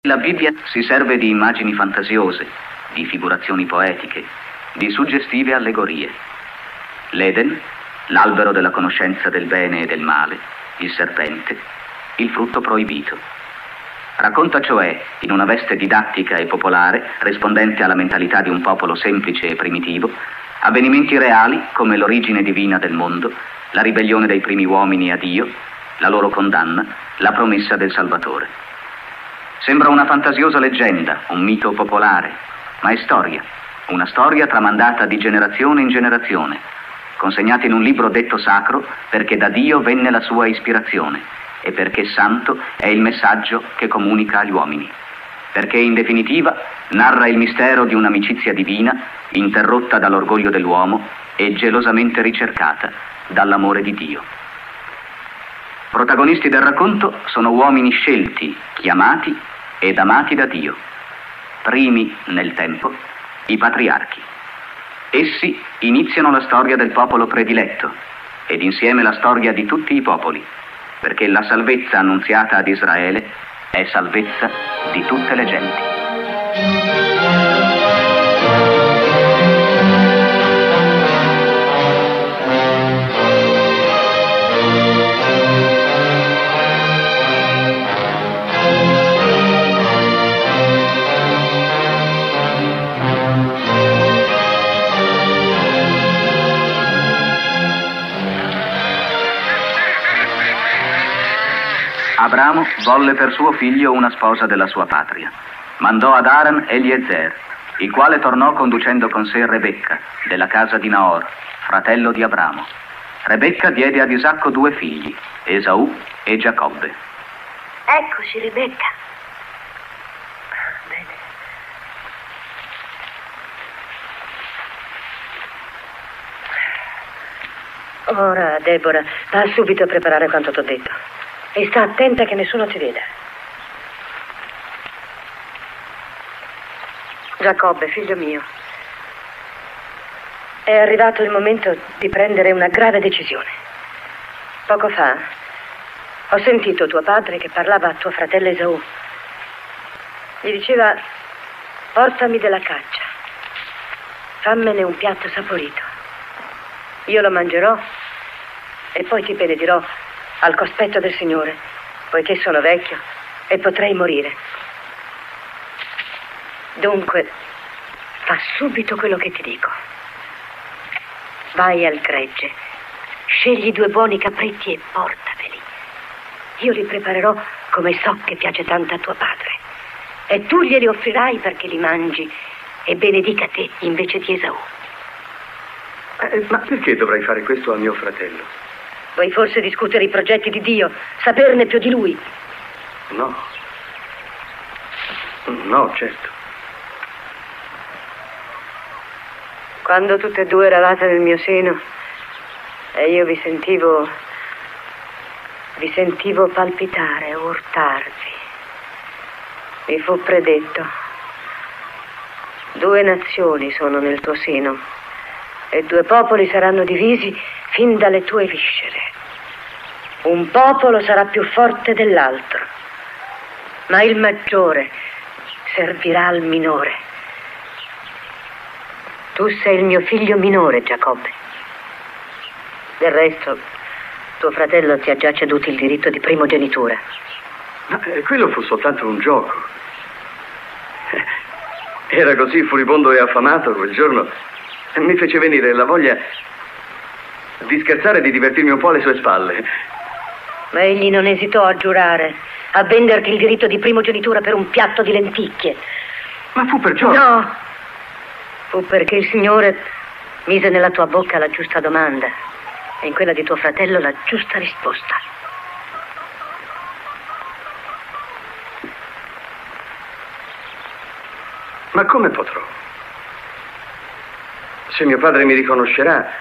La Bibbia si serve di immagini fantasiose, di figurazioni poetiche, di suggestive allegorie. L'Eden, l'albero della conoscenza del bene e del male, il serpente, il frutto proibito. Racconta cioè, in una veste didattica e popolare, rispondente alla mentalità di un popolo semplice e primitivo, avvenimenti reali come l'origine divina del mondo, la ribellione dei primi uomini a Dio, la loro condanna, la promessa del Salvatore. Sembra una fantasiosa leggenda, un mito popolare, ma è storia, una storia tramandata di generazione in generazione, consegnata in un libro detto sacro perché da Dio venne la sua ispirazione e perché santo è il messaggio che comunica agli uomini, perché in definitiva narra il mistero di un'amicizia divina interrotta dall'orgoglio dell'uomo e gelosamente ricercata dall'amore di Dio. Protagonisti del racconto sono uomini scelti, chiamati ed amati da Dio. Primi nel tempo, i patriarchi. Essi iniziano la storia del popolo prediletto ed insieme la storia di tutti i popoli, perché la salvezza annunziata ad Israele è salvezza di tutte le genti. Abramo volle per suo figlio una sposa della sua patria. Mandò ad Aran Eliezer, il quale tornò conducendo con sé Rebecca, della casa di Naor, fratello di Abramo. Rebecca diede ad Isacco 2 figli, Esaù e Giacobbe. Eccoci, Rebecca. Bene. Ora, Deborah, va subito a preparare quanto t'ho detto. E sta attenta che nessuno ti veda. Giacobbe, figlio mio, è arrivato il momento di prendere una grave decisione. Poco fa ho sentito tuo padre che parlava a tuo fratello Esaù. Gli diceva: portami della caccia, fammene un piatto saporito. Io lo mangerò e poi ti benedirò al cospetto del Signore, poiché sono vecchio e potrei morire. Dunque, fa subito quello che ti dico. Vai al gregge, scegli 2 buoni capretti e portaveli. Io li preparerò come so che piace tanto a tuo padre. E tu glieli offrirai perché li mangi e benedica te invece di Esaù. Ma perché dovrei fare questo a mio fratello? Vuoi forse discutere i progetti di Dio, saperne più di lui? No. No, certo. Quando tutte e 2 eravate nel mio seno e io vi sentivo palpitare, urtarvi, mi fu predetto: 2 nazioni sono nel tuo seno e 2 popoli saranno divisi fin dalle tue viscere. Un popolo sarà più forte dell'altro, ma il maggiore servirà al minore. Tu sei il mio figlio minore, Giacobbe. Del resto, tuo fratello ti ha già ceduto il diritto di primogenitura. Ma quello fu soltanto un gioco. Era così furibondo e affamato quel giorno, mi fece venire la voglia di scherzare e di divertirmi un po' alle sue spalle. Ma egli non esitò a giurare, a venderti il diritto di primogenitura per un piatto di lenticchie. Ma fu perciò... No! Fu perché il Signore mise nella tua bocca la giusta domanda e in quella di tuo fratello la giusta risposta. Ma come potrò? Se mio padre mi riconoscerà,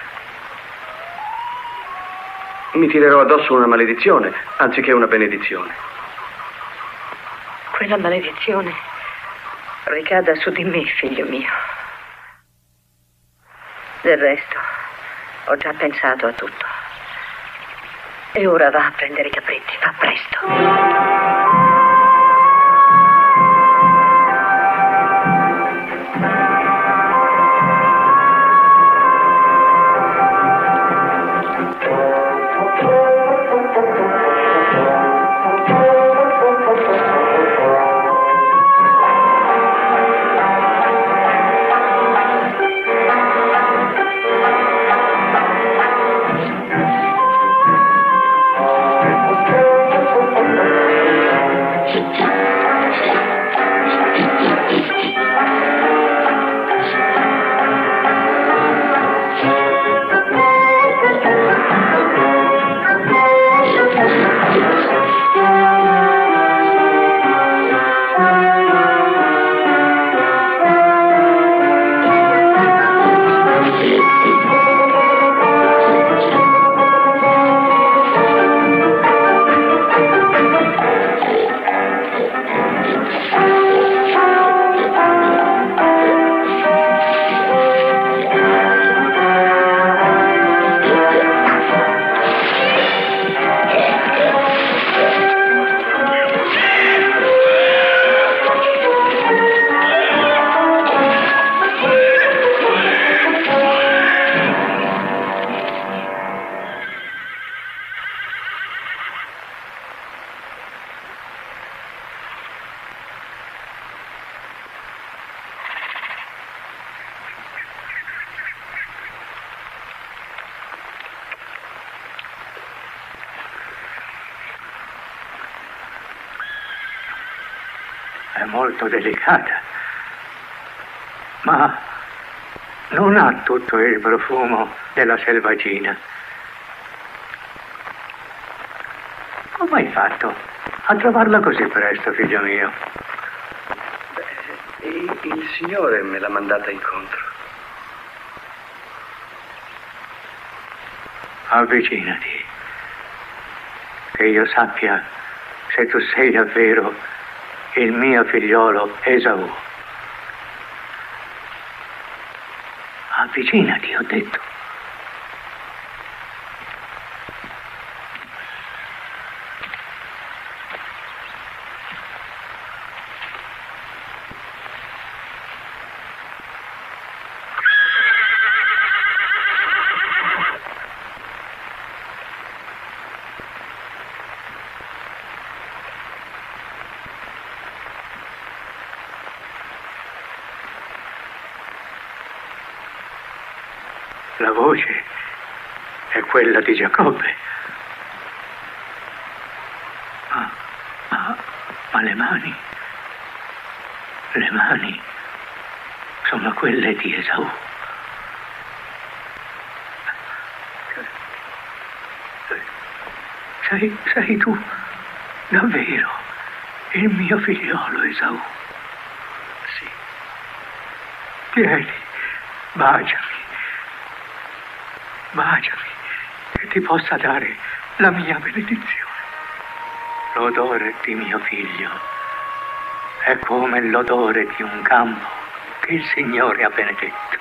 mi tirerò addosso una maledizione, anziché una benedizione. Quella maledizione ricada su di me, figlio mio. Del resto, ho già pensato a tutto. E ora va a prendere i capretti, fa presto. è molto delicata, ma non ha tutto il profumo della selvaggina. Come hai fatto a trovarla così presto, figlio mio? Il Signore me l'ha mandata incontro. Avvicinati, che io sappia se tu sei davvero il mio figliolo Esaù. Avvicinati, ho detto. La voce è quella di Giacobbe. Ma le mani sono quelle di Esaù. Sei tu davvero il mio figliolo Esaù? Sì. Vieni, baciami, che ti possa dare la mia benedizione. L'odore di mio figlio è come l'odore di un campo che il Signore ha benedetto.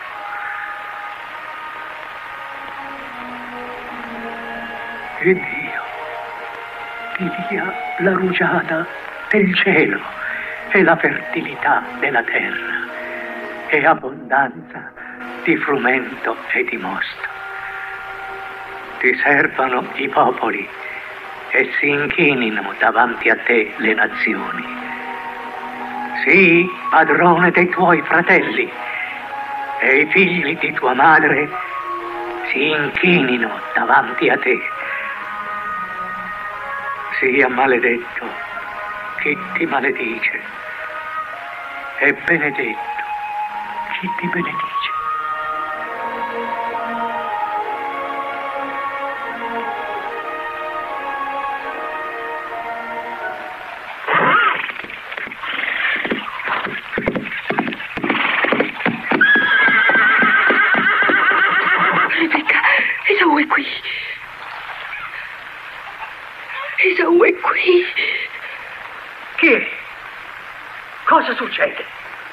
E Dio ti dia la rugiada del cielo e la fertilità della terra e abbondanza di frumento e di mosto. Ti servano i popoli e si inchinino davanti a te le nazioni. Sii padrone dei tuoi fratelli e i figli di tua madre si inchinino davanti a te. Sia maledetto chi ti maledice e benedetto chi ti benedice. Esaù è qui. Esaù è qui. Chi è? Cosa succede?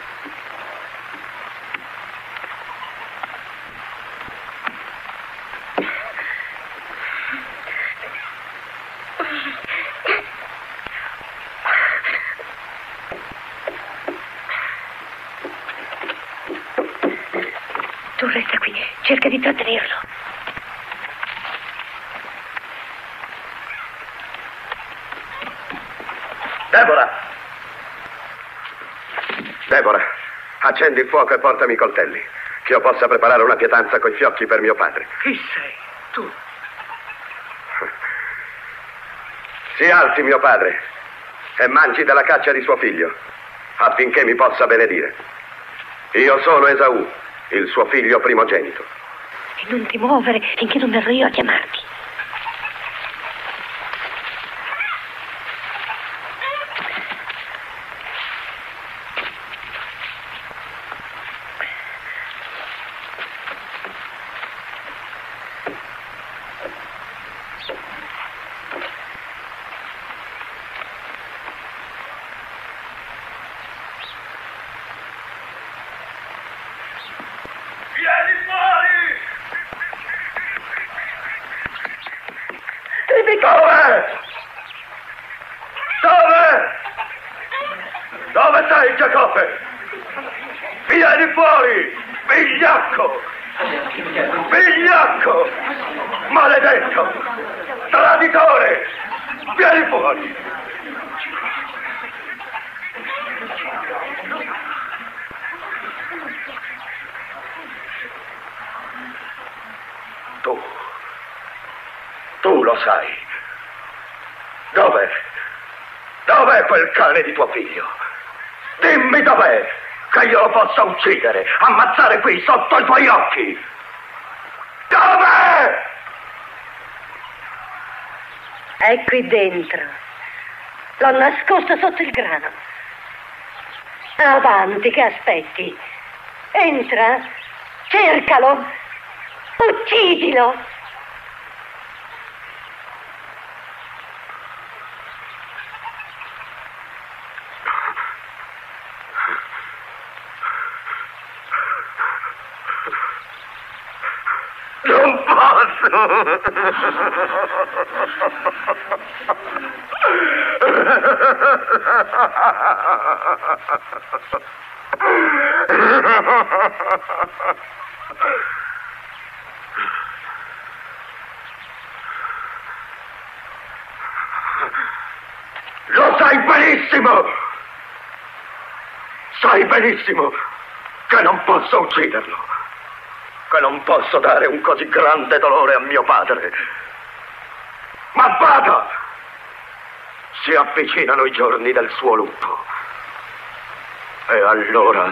Tu resta qui, cerca di trattenerlo. Deborah, accendi il fuoco e portami i coltelli, che io possa preparare una pietanza coi fiocchi per mio padre. Chi sei? Tu? Si alzi mio padre e mangi della caccia di suo figlio, affinché mi possa benedire. Io sono Esaù, il suo figlio primogenito. E non ti muovere finché non verrò io a chiamarti. Dove sei, Giacobbe? Vieni fuori, vigliacco! Vigliacco! Maledetto! Traditore! Vieni fuori! Tu lo sai. Dov'è quel cane di tuo figlio? Dimmi dov'è, che io lo possa uccidere, ammazzare qui sotto i tuoi occhi. Dov'è? È qui dentro. L'ho nascosto sotto il grano. Avanti, che aspetti? Entra, cercalo, uccidilo. Non posso! Lo sai benissimo! Sai benissimo che non posso ucciderlo, che non posso dare un così grande dolore a mio padre. Ma vada! Si avvicinano i giorni del suo lutto. E allora...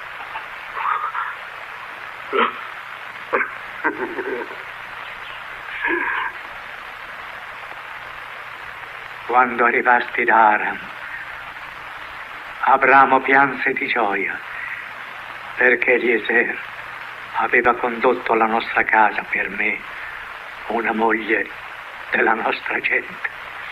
Quando arrivasti da Aram, Abramo pianse di gioia perché Eliezer aveva condotto alla nostra casa per me una moglie della nostra gente.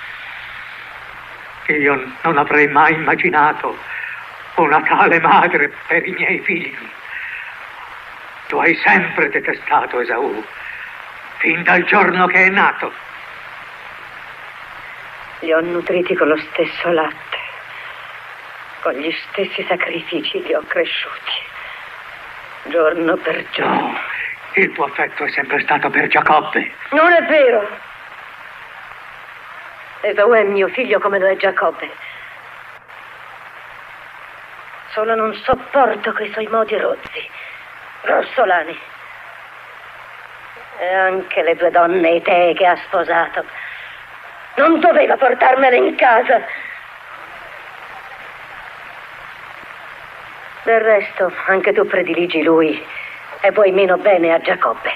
Io non avrei mai immaginato una tale madre per i miei figli. Tu hai sempre detestato Esaù, fin dal giorno che è nato. Li ho nutriti con lo stesso latte, con gli stessi sacrifici li ho cresciuti, giorno per giorno. No, il tuo affetto è sempre stato per Giacobbe. Non è vero. Esaù è mio figlio come lo è Giacobbe. Solo non sopporto quei suoi modi rozzi, grossolani. E anche le 2 donne etee che ha sposato. Non doveva portarmele in casa. Del resto, anche tu prediligi lui e vuoi meno bene a Giacobbe.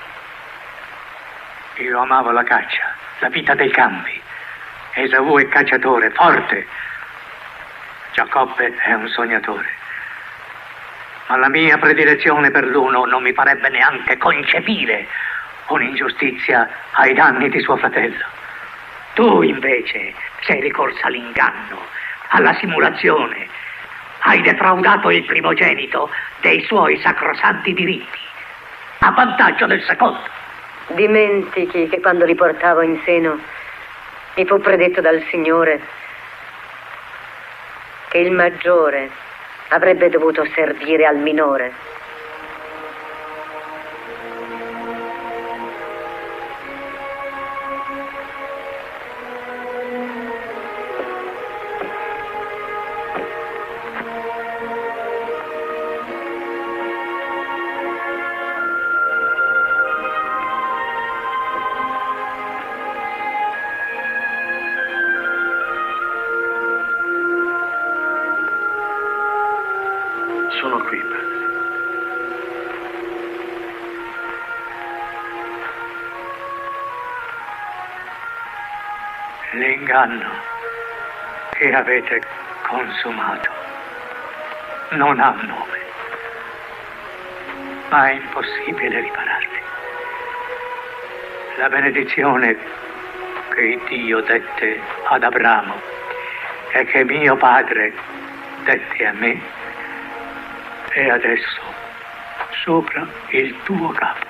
Io amavo la caccia, la vita dei campi. Esaù è cacciatore, forte. Giacobbe è un sognatore. Ma la mia predilezione per l'uno non mi farebbe neanche concepire un'ingiustizia ai danni di suo fratello. Tu invece sei ricorsa all'inganno, alla simulazione. Hai defraudato il primogenito dei suoi sacrosanti diritti, a vantaggio del secondo. Dimentichi che quando li portavo in seno mi fu predetto dal Signore che il maggiore avrebbe dovuto servire al minore. Sono qui, padre. L'inganno che avete consumato non ha nome, ma è impossibile ripararli. La benedizione che Dio dette ad Abramo e che mio padre dette a me è adesso sopra il tuo capo.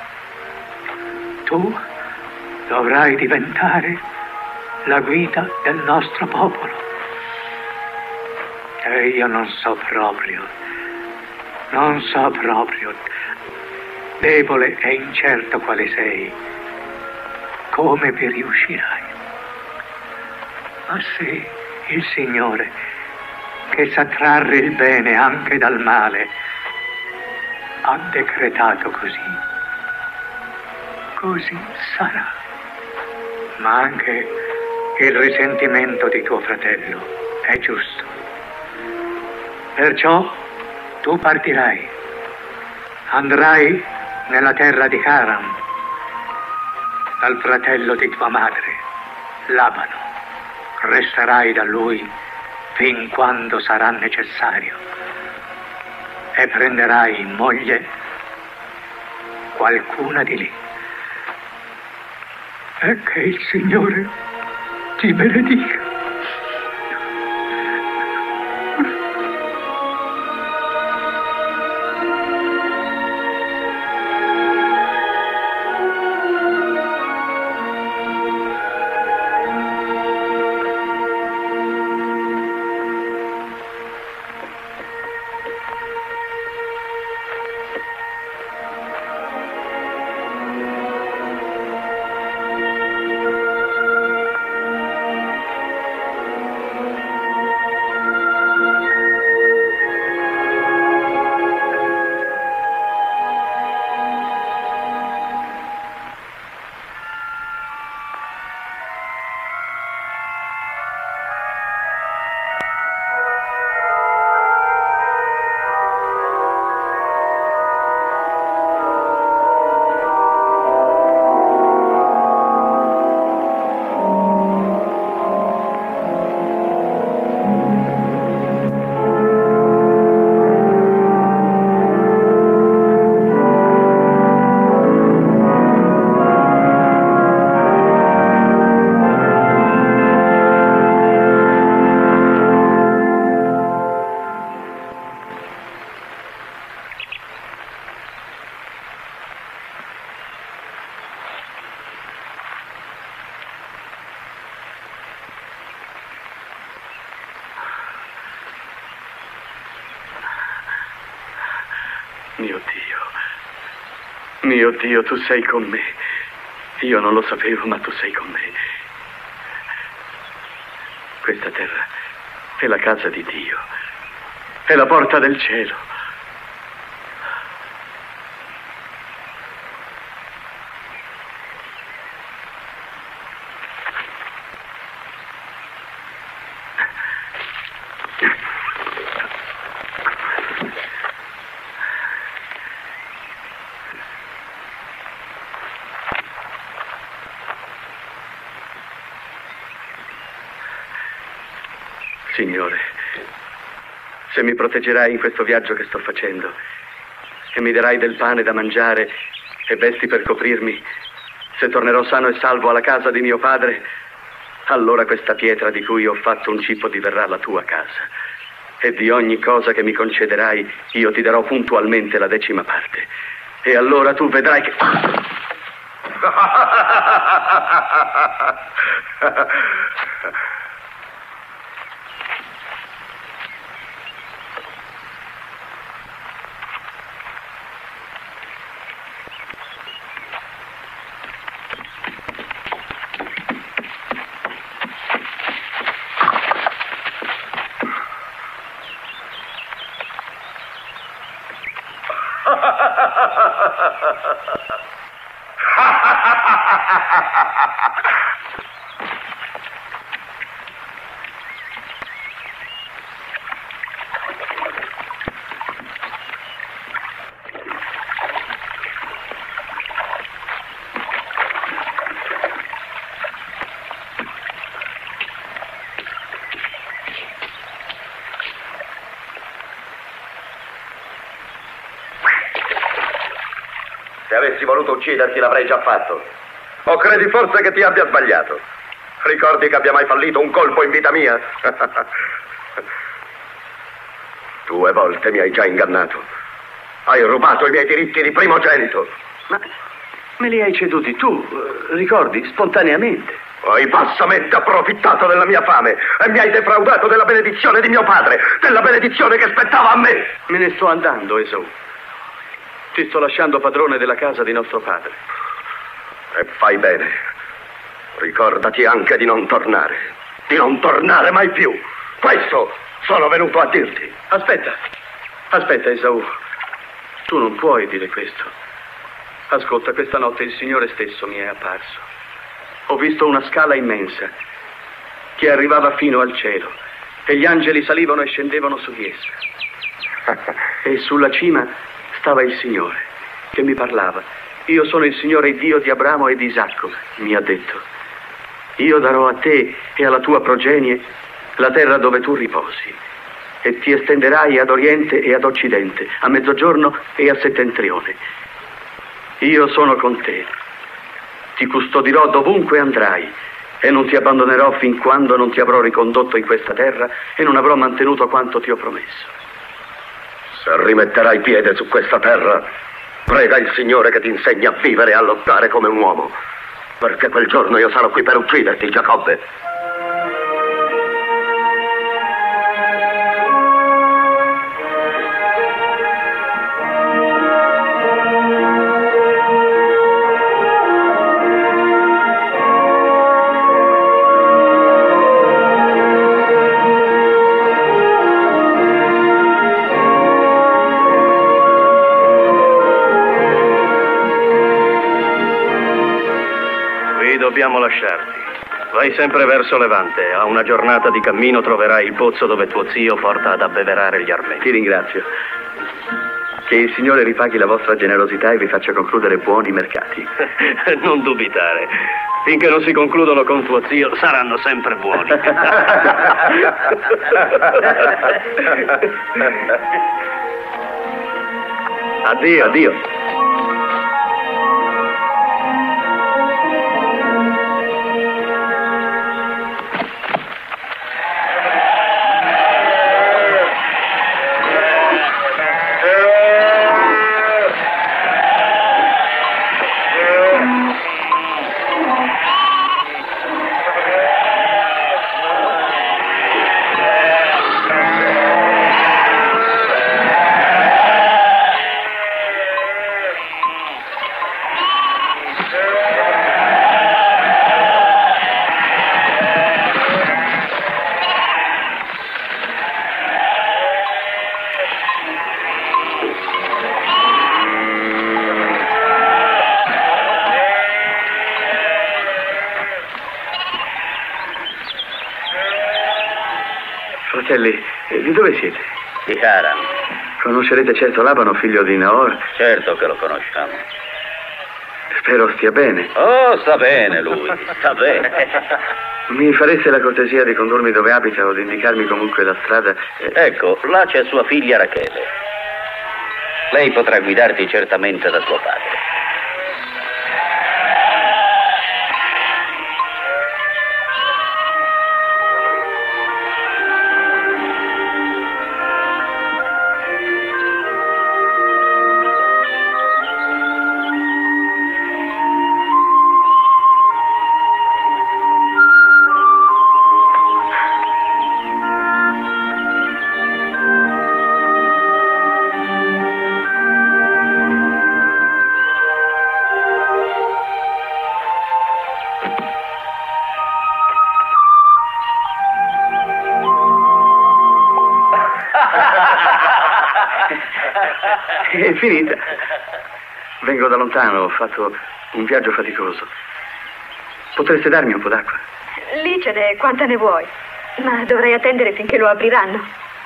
Tu dovrai diventare la guida del nostro popolo. E io non so proprio, debole e incerto quale sei, come vi riuscirai. Ma se il Signore, che sa trarre il bene anche dal male, ha decretato così sarà. Ma anche il risentimento di tuo fratello è giusto. Perciò tu partirai, andrai nella terra di Haran, dal fratello di tua madre, Labano. Resterai da lui fin quando sarà necessario e prenderai in moglie qualcuna di lì. E che il Signore ti benedica. Mio Dio, tu sei con me. Io non lo sapevo, ma tu sei con me. Questa terra è la casa di Dio. È la porta del cielo. Signore, se mi proteggerai in questo viaggio che sto facendo e mi darai del pane da mangiare e vesti per coprirmi, se tornerò sano e salvo alla casa di mio padre, allora questa pietra di cui ho fatto un cipo diverrà la tua casa. E di ogni cosa che mi concederai io ti darò puntualmente la 10ª parte. E allora tu vedrai che... Se avessi voluto ucciderti l'avrei già fatto. O credi forse che ti abbia sbagliato? Ricordi che abbia mai fallito un colpo in vita mia? 2 volte mi hai già ingannato. Hai rubato i miei diritti di primogenito. Ma me li hai ceduti tu, ricordi, spontaneamente. Hai bassamente approfittato della mia fame e mi hai defraudato della benedizione di mio padre, della benedizione che spettava a me. Me ne sto andando, Esau. Ti sto lasciando padrone della casa di nostro padre. E fai bene. Ricordati anche di non tornare. Di non tornare mai più. Questo sono venuto a dirti. Aspetta, Esau. Tu non puoi dire questo. Ascolta, questa notte il Signore stesso mi è apparso. Ho visto una scala immensa che arrivava fino al cielo e gli angeli salivano e scendevano su di essa. E sulla cima stava il Signore, che mi parlava. Io sono il Signore Dio di Abramo e di Isacco, mi ha detto. Io darò a te e alla tua progenie la terra dove tu riposi, e ti estenderai ad oriente e ad occidente, a mezzogiorno e a settentrione. Io sono con te, ti custodirò dovunque andrai, e non ti abbandonerò fin quando non ti avrò ricondotto in questa terra e non avrò mantenuto quanto ti ho promesso. Se rimetterai piede su questa terra, prega il Signore che ti insegni a vivere e a lottare come un uomo, perché quel giorno io sarò qui per ucciderti, Giacobbe. Dobbiamo lasciarti. Vai sempre verso Levante. A una giornata di cammino troverai il pozzo dove tuo zio porta ad abbeverare gli armeni. Ti ringrazio. Che il Signore ripaghi la vostra generosità e vi faccia concludere buoni mercati. Non dubitare. Finché non si concludono con tuo zio, saranno sempre buoni. Addio, addio. Fratelli, di dove siete? Di Haran. Conoscerete certo Labano, figlio di Naor? Certo che lo conosciamo. Spero stia bene. Oh, sta bene lui, sta bene. Mi fareste la cortesia di condurmi dove abita o di indicarmi comunque la strada? Ecco, là c'è sua figlia Rachele. Lei potrà guidarti certamente da suo padre. È finita. Vengo da lontano, ho fatto un viaggio faticoso. Potreste darmi un po' d'acqua? Lì ce n'è quanta ne vuoi, ma dovrei attendere finché lo apriranno.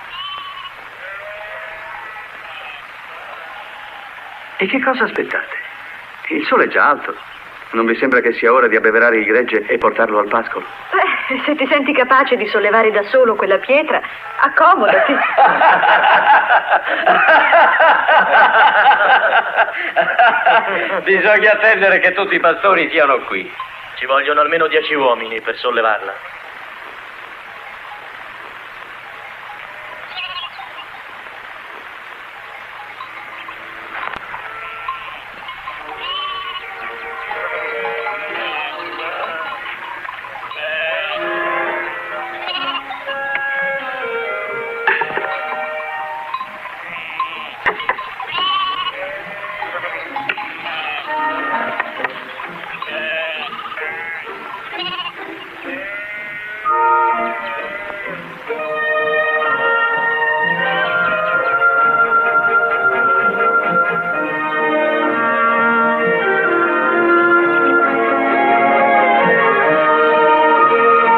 E che cosa aspettate? Il sole è già alto. Non vi sembra che sia ora di abbeverare il gregge e portarlo al pascolo? Beh, se ti senti capace di sollevare da solo quella pietra, accomodati. Bisogna attendere che tutti i pastori siano qui. Ci vogliono almeno 10 uomini per sollevarla.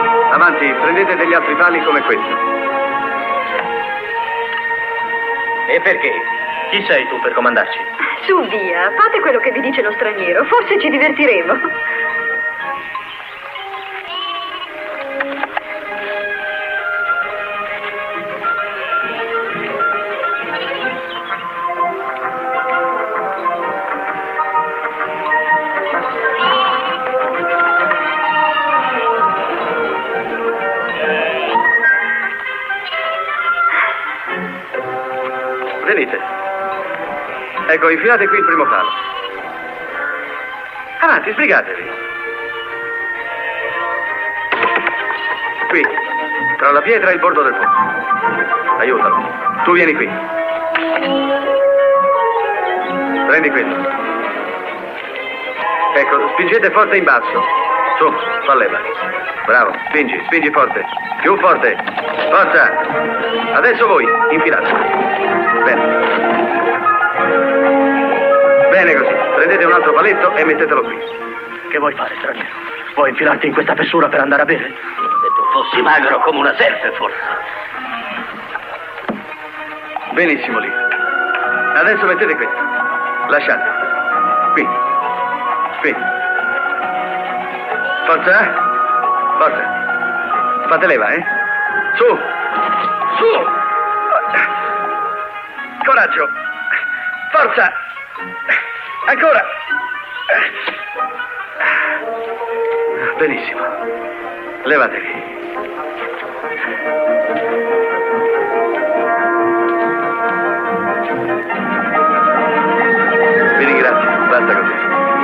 Prendete degli altri pali come questo. E perché? Chi sei tu per comandarci? Su, via, fate quello che vi dice lo straniero, forse ci divertiremo. Venite. Ecco, infilate qui il primo palo. Avanti, sbrigatevi. Qui, tra la pietra e il bordo del pozzo. Aiutalo. Tu vieni qui. Prendi quello. Ecco, spingete forte in basso. Su, fa leva. Bravo, spingi, spingi forte. Più forte. Forza. Adesso voi, infilate. Bene. Bene così. Prendete un altro paletto e mettetelo qui. Che vuoi fare, straniero? Vuoi infilarti in questa fessura per andare a bere? Se tu fossi magro come una serpe, forse. Benissimo lì. Adesso mettete questo. Lasciate. Qui. Qui. Forza. Forza. Fate leva, eh? Su. Su. Coraggio. Forza. Ancora. Benissimo. Levatevi. Vi ringrazio. Basta così.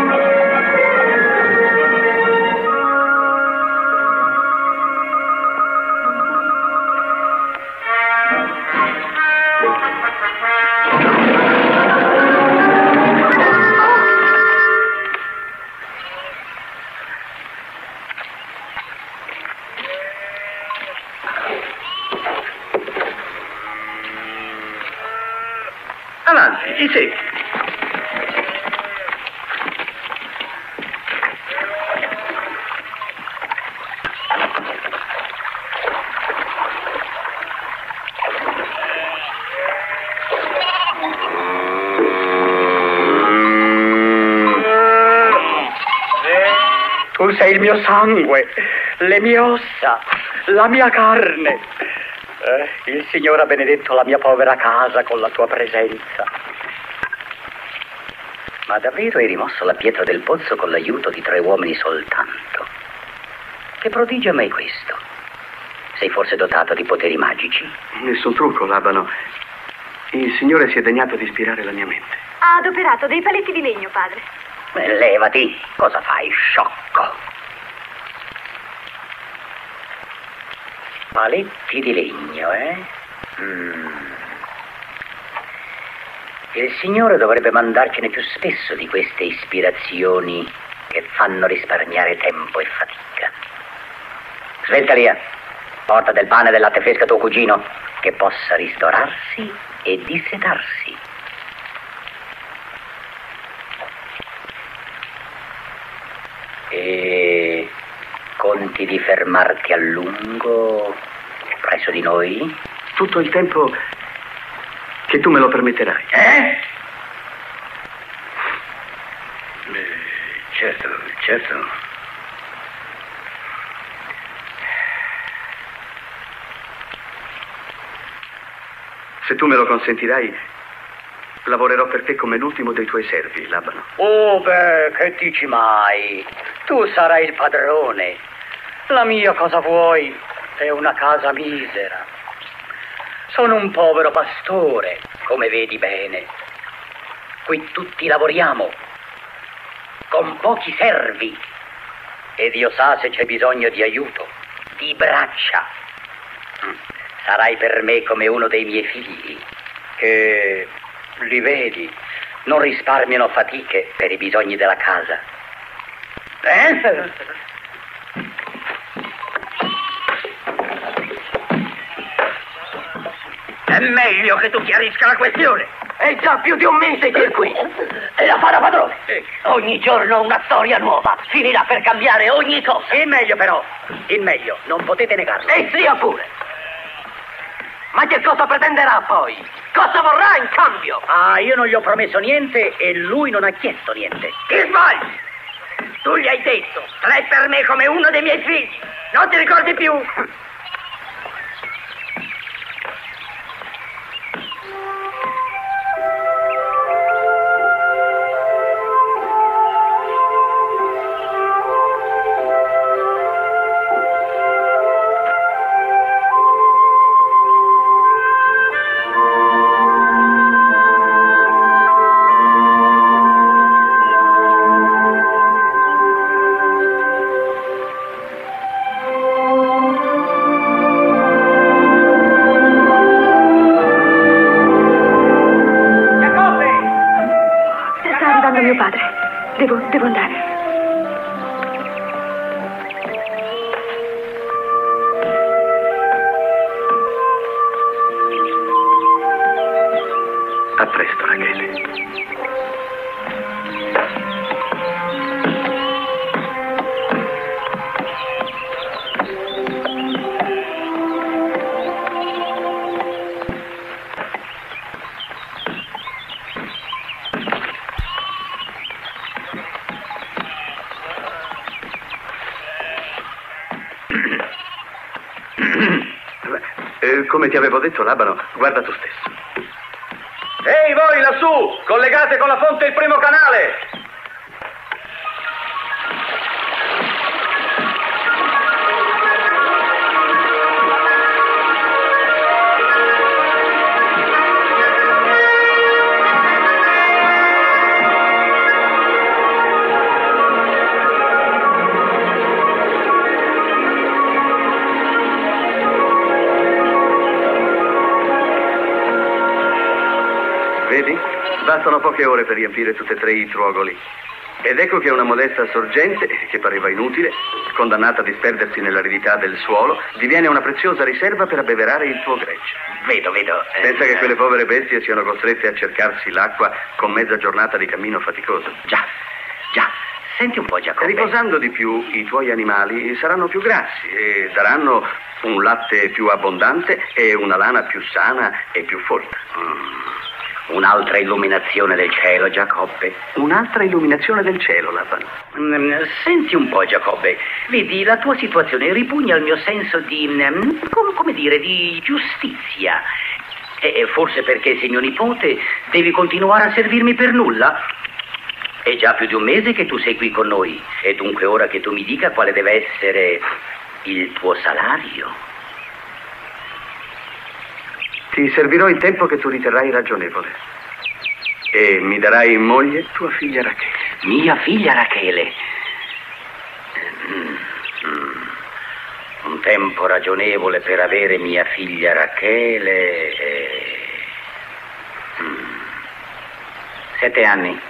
Avanti, i secchi. Tu sei il mio sangue, le mie ossa, la mia carne. Il Signore ha benedetto la mia povera casa con la tua presenza. Ma davvero hai rimosso la pietra del pozzo con l'aiuto di 3 uomini soltanto? Che prodigio mai questo? Sei forse dotato di poteri magici? Nessun trucco, Labano. Il Signore si è degnato di ispirare la mia mente. Ha adoperato dei paletti di legno, padre. Levati! Cosa fai, sciocco? Paletti di legno, eh? Il Signore dovrebbe mandarcene più spesso di queste ispirazioni che fanno risparmiare tempo e fatica. Svelta lì, porta del pane e del latte fresco a tuo cugino, che possa ristorarsi e dissetarsi. E conti di fermarti a lungo presso di noi? Tutto il tempo che tu me lo permetterai. Certo. Se tu me lo consentirai, lavorerò per te come l'ultimo dei tuoi servi, Labano. Oh, beh, che dici mai? Tu sarai il padrone. La mia, cosa vuoi? È una casa misera. Sono un povero pastore, come vedi bene. Qui tutti lavoriamo, con pochi servi. E Dio sa se c'è bisogno di aiuto, di braccia. Sarai per me come uno dei miei figli, che, li vedi, non risparmiano fatiche per i bisogni della casa. È meglio che tu chiarisca la questione. È già più di un mese che è qui. E la farà padrone. Ogni giorno una storia nuova. Finirà per cambiare ogni cosa. Il meglio però, il meglio, non potete negarlo. E sia pure. Ma che cosa pretenderà poi? Cosa vorrà in cambio? Ah, io non gli ho promesso niente e lui non ha chiesto niente. Ti sbagli! Tu gli hai detto, sarai per me come uno dei miei figli. Non ti ricordi più? Mio padre. Devo andare. A presto, Rachele. Come ti avevo detto, Labano, guarda tu stesso. Ehi voi lassù, collegate con la fonte il primo canale! Vedi? Bastano poche ore per riempire tutti e tre i truogoli. Ed ecco che una modesta sorgente, che pareva inutile, condannata a disperdersi nell'aridità del suolo, diviene una preziosa riserva per abbeverare il tuo gregge. Vedo. Pensa che quelle povere bestie siano costrette a cercarsi l'acqua con mezza giornata di cammino faticoso. Già. Senti un po', Giacobbe. Riposando di più, i tuoi animali saranno più grassi e daranno un latte più abbondante e una lana più sana e più folta. Un'altra illuminazione del cielo, Giacobbe. Un'altra illuminazione del cielo, Labano. Senti un po', Giacobbe. Vedi, la tua situazione ripugna al mio senso di, come dire, di giustizia. E forse perché sei mio nipote devi continuare a servirmi per nulla? È già più di un mese che tu sei qui con noi. E dunque ora che tu mi dica quale deve essere il tuo salario. Ti servirò il tempo che tu riterrai ragionevole. E mi darai in moglie tua figlia Rachele. Mia figlia Rachele. Un tempo ragionevole per avere mia figlia Rachele. 7 anni.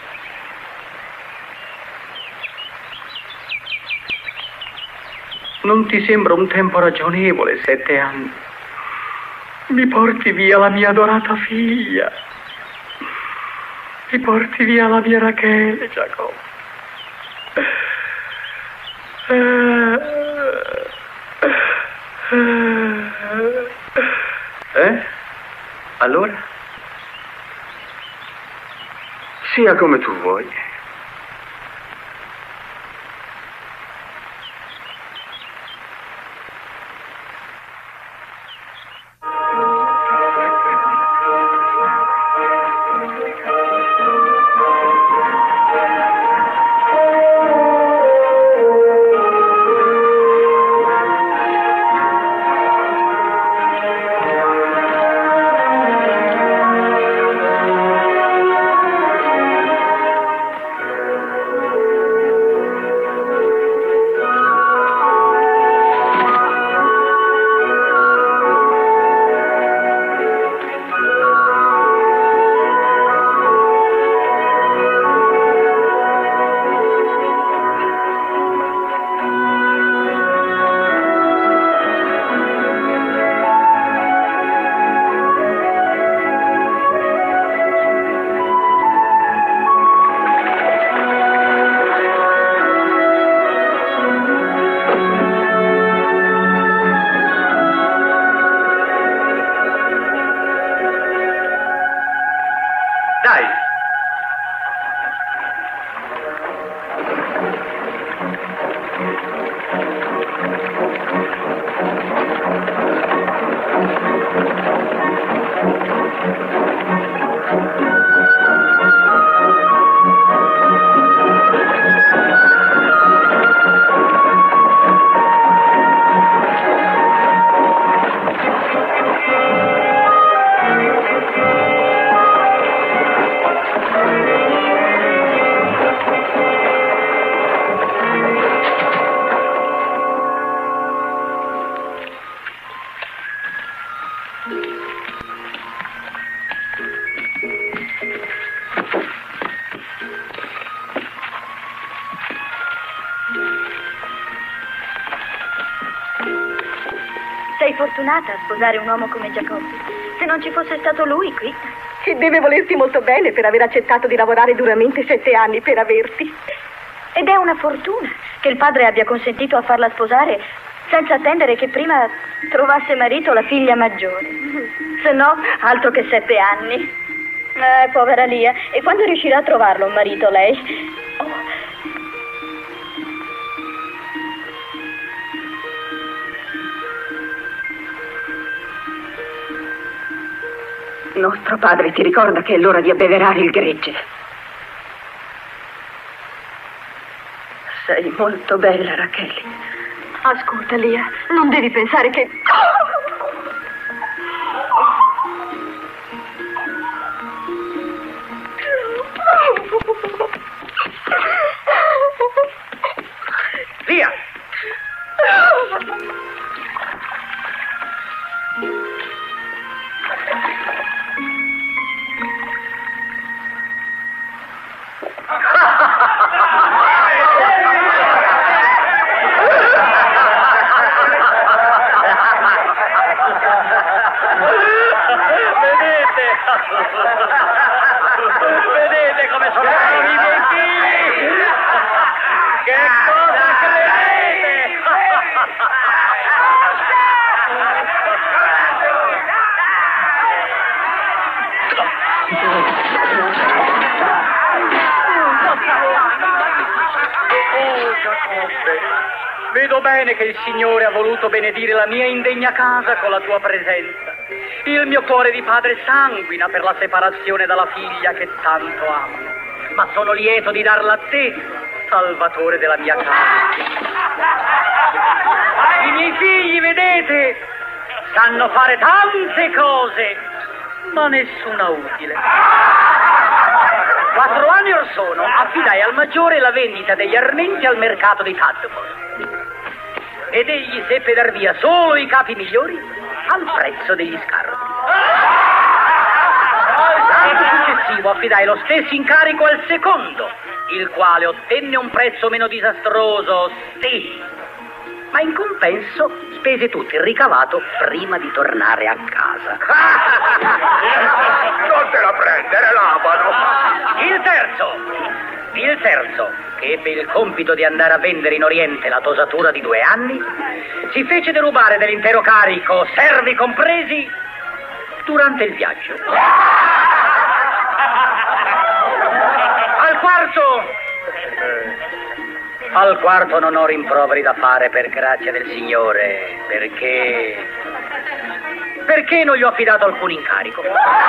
Non ti sembra un tempo ragionevole, 7 anni? Mi porti via la mia adorata figlia. Mi porti via la mia Rachele, Giacobbe. Allora? Sia come tu vuoi. vai! Sei fortunata a sposare un uomo come Giacobbe. Se non ci fosse stato lui qui. E deve volerti molto bene per aver accettato di lavorare duramente 7 anni per averti. Ed è una fortuna che il padre abbia consentito a farla sposare senza attendere che prima trovasse marito la figlia maggiore. Se no, altro che 7 anni. Povera Lia. E quando riuscirà a trovarlo un marito lei? Nostro padre ti ricorda che è l'ora di abbeverare il gregge. Sei molto bella, Rachele. Ascolta, Lia, non devi pensare che... Lia! Vedete come sono bravi i miei figli? Che cosa credete? Oh, Giacobbe, vedo bene che il Signore ha voluto benedire la mia indegna casa con la tua presenza. Il mio cuore di padre sanguina per la separazione dalla figlia che tanto amo, ma sono lieto di darla a te, salvatore della mia casa. I miei figli, vedete, sanno fare tante cose, ma nessuna utile. 4 anni or sono affidai al maggiore la vendita degli armenti al mercato di Tadmor. Ed egli seppe dar via solo i capi migliori al prezzo degli scarti. L'anno successivo affidai lo stesso incarico al secondo, il quale ottenne un prezzo meno disastroso, sì, ma in compenso spese tutto il ricavato prima di tornare a casa. Non te la prendere, Labano! Il terzo, che ebbe il compito di andare a vendere in Oriente la tosatura di 2 anni, si fece derubare dell'intero carico, servi compresi, durante il viaggio. Al quarto non ho rimproveri da fare, per grazia del Signore, perché non gli ho affidato alcun incarico.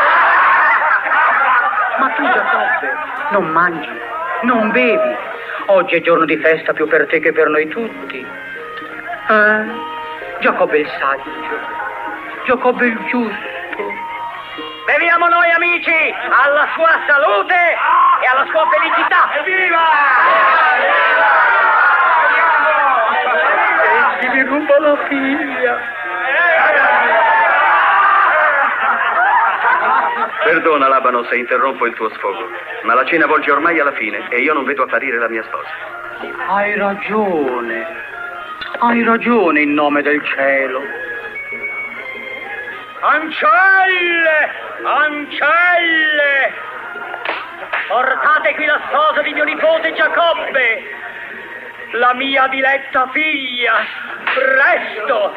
Ma tu, Giacobbe, non mangi, non bevi. Oggi è giorno di festa più per te che per noi tutti. Giacobbe il saggio, Giacobbe il giusto. Beviamo noi, amici, alla sua salute e alla sua felicità. Evviva! Egli mi ruba la figlia. Perdona, Labano, se interrompo il tuo sfogo, ma la cena volge ormai alla fine e io non vedo apparire la mia sposa. Hai ragione in nome del cielo. Ancelle! Ancelle! Portate qui la sposa di mio nipote Giacobbe, la mia diletta figlia, presto!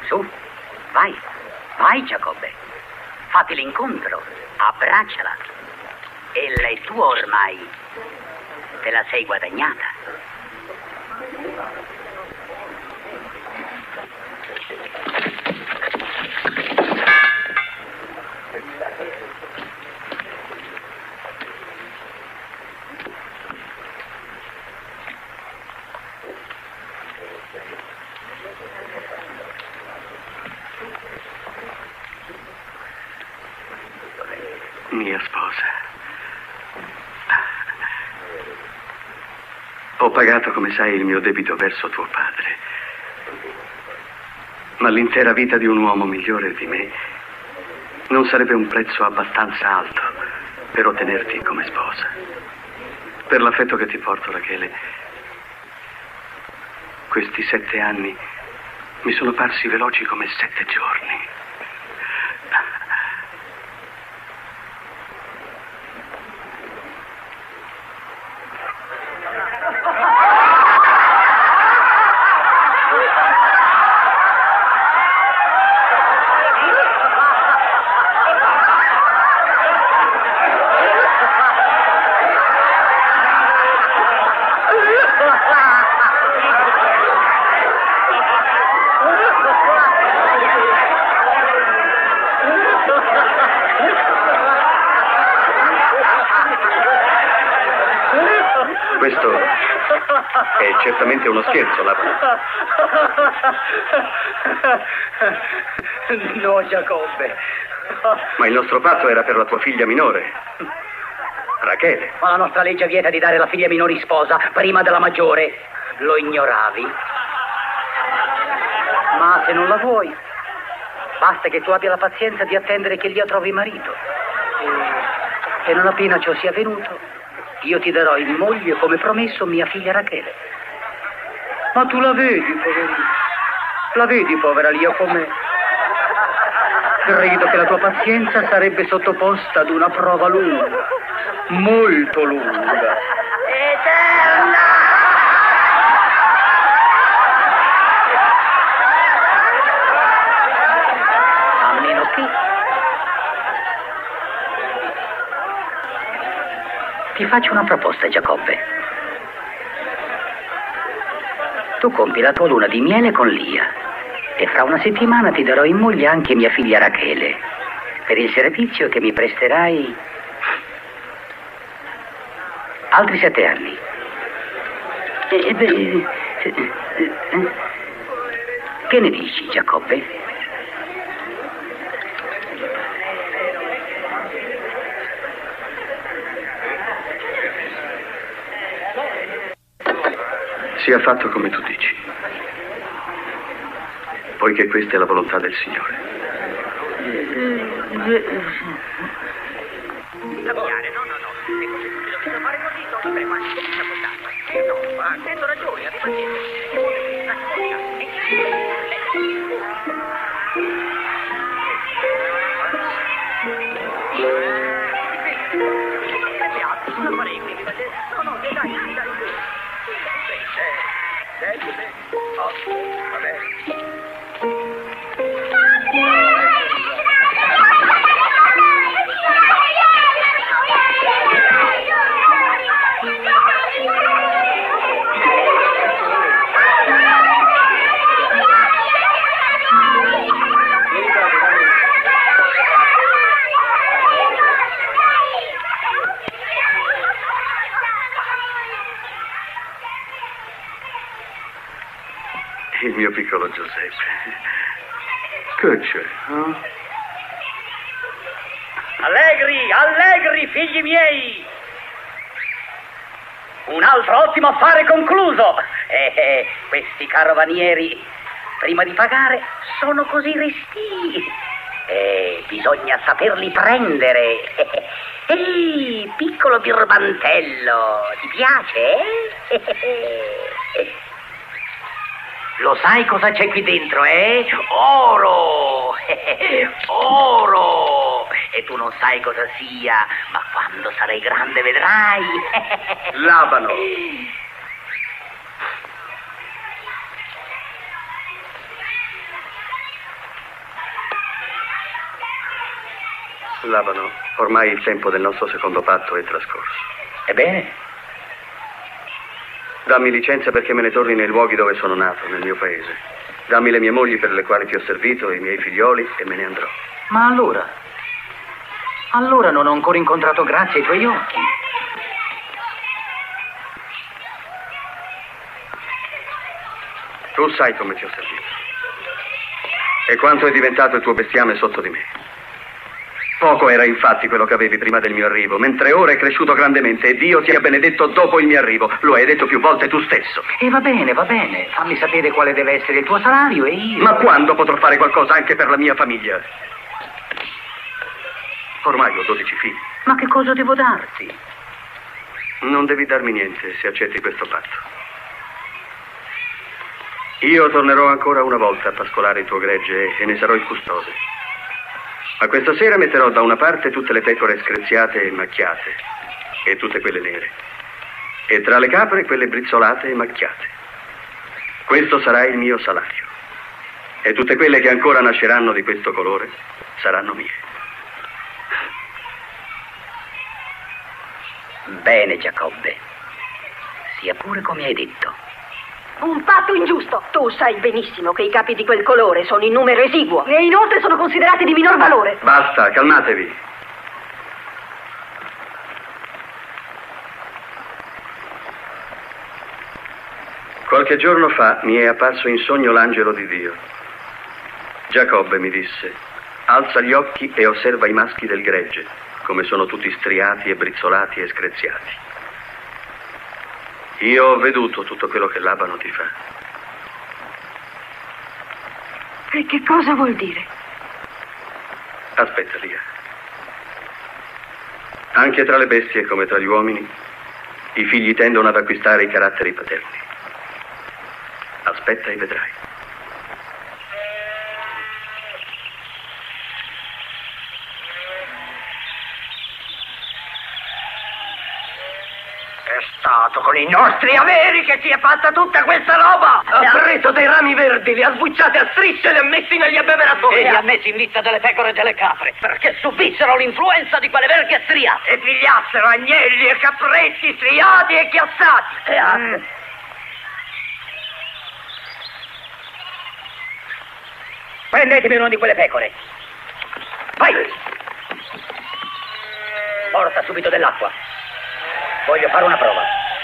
Su, vai, vai Giacobbe, fatti l'incontro, abbracciala. Ella è tua ormai, te la sei guadagnata. Mia sposa. Ho pagato, come sai, il mio debito verso tuo padre. Ma l'intera vita di un uomo migliore di me non sarebbe un prezzo abbastanza alto per ottenerti come sposa. Per l'affetto che ti porto, Rachele, questi 7 anni mi sono parsi veloci come 7 giorni. Questo è certamente uno scherzo, Labano. No, Giacobbe. Ma il nostro patto era per la tua figlia minore, Rachele. Ma la nostra legge vieta di dare la figlia minore in sposa prima della maggiore. Lo ignoravi? Ma se non la vuoi, basta che tu abbia la pazienza di attendere che Dio trovi marito. E non appena ciò sia avvenuto, io ti darò in moglie, come promesso, mia figlia Rachele. Ma tu la vedi, poverina? La vedi, povera Lia, com'è? Credo che la tua pazienza sarebbe sottoposta ad una prova lunga, molto lunga. Eterna! A meno che... Ti faccio una proposta, Giacobbe. Tu compi la tua luna di miele con Lia e fra una settimana ti darò in moglie anche mia figlia Rachele per il servizio che mi presterai altri 7 anni. Che ne dici, Giacobbe? Sia fatto come tu dici, poiché questa è la volontà del Signore. Cambiare, no. Se così tutti dovessero fare così, non avrei mai cominciato a portarla. No, ma avendo ragione, abbi Il mio piccolo Giuseppe. Che c'è? Allegri, figli miei! Un altro ottimo affare concluso! Questi carovanieri, prima di pagare, sono così restii. Bisogna saperli prendere. Ehi, piccolo birbantello, ti piace? Lo sai cosa c'è qui dentro, eh? Oro! Oro! E tu non sai cosa sia, ma quando sarai grande vedrai. Labano! Labano, ormai il tempo del nostro secondo patto è trascorso. Ebbene? Dammi licenza perché me ne torni nei luoghi dove sono nato, nel mio paese. Dammi le mie mogli per le quali ti ho servito, i miei figlioli, e me ne andrò. Ma allora? Allora non ho ancora incontrato grazia ai tuoi occhi. Tu sai come ti ho servito. E quanto è diventato il tuo bestiame sotto di me. Poco era infatti quello che avevi prima del mio arrivo, mentre ora è cresciuto grandemente e Dio ti ha benedetto dopo il mio arrivo. Lo hai detto più volte tu stesso. E va bene, fammi sapere quale deve essere il tuo salario e io... Ma quando potrò fare qualcosa anche per la mia famiglia? Ormai ho 12 figli. Ma che cosa devo darti? Non devi darmi niente se accetti questo patto. Io tornerò ancora una volta a pascolare il tuo gregge e ne sarò il custode. Ma questa sera metterò da una parte tutte le pecore screziate e macchiate e tutte quelle nere. E tra le capre quelle brizzolate e macchiate. Questo sarà il mio salario. E tutte quelle che ancora nasceranno di questo colore saranno mie. Bene, Giacobbe. Sia pure come hai detto. Un patto ingiusto. Tu sai benissimo che i capi di quel colore sono in numero esiguo e inoltre sono considerati di minor valore. Basta, calmatevi. Qualche giorno fa mi è apparso in sogno l'angelo di Dio. Giacobbe mi disse: alza gli occhi e osserva i maschi del gregge, come sono tutti striati e brizzolati e screziati. Io ho veduto tutto quello che Labano ti fa. E che cosa vuol dire? Aspetta, Lia. Anche tra le bestie come tra gli uomini, i figli tendono ad acquistare i caratteri paterni. Aspetta e vedrai. È stato con i nostri averi che si è fatta tutta questa roba! Ha preso dei rami verdi, li ha sbucciati a strisce e li ha messi negli abbeveratori! E li ha messi in vista delle pecore e delle capre, perché subissero l'influenza di quelle verghe striate. E pigliassero agnelli e capretti striati e chiassati! Prendetemi una di quelle pecore. Vai! Porta subito dell'acqua. Voglio fare una prova.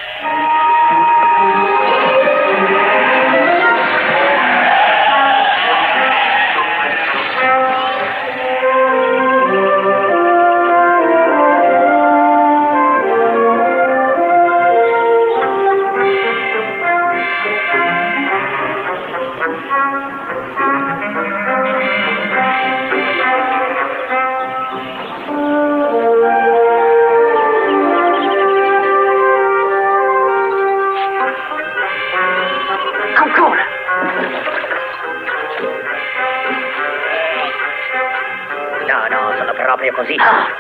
Proprio così.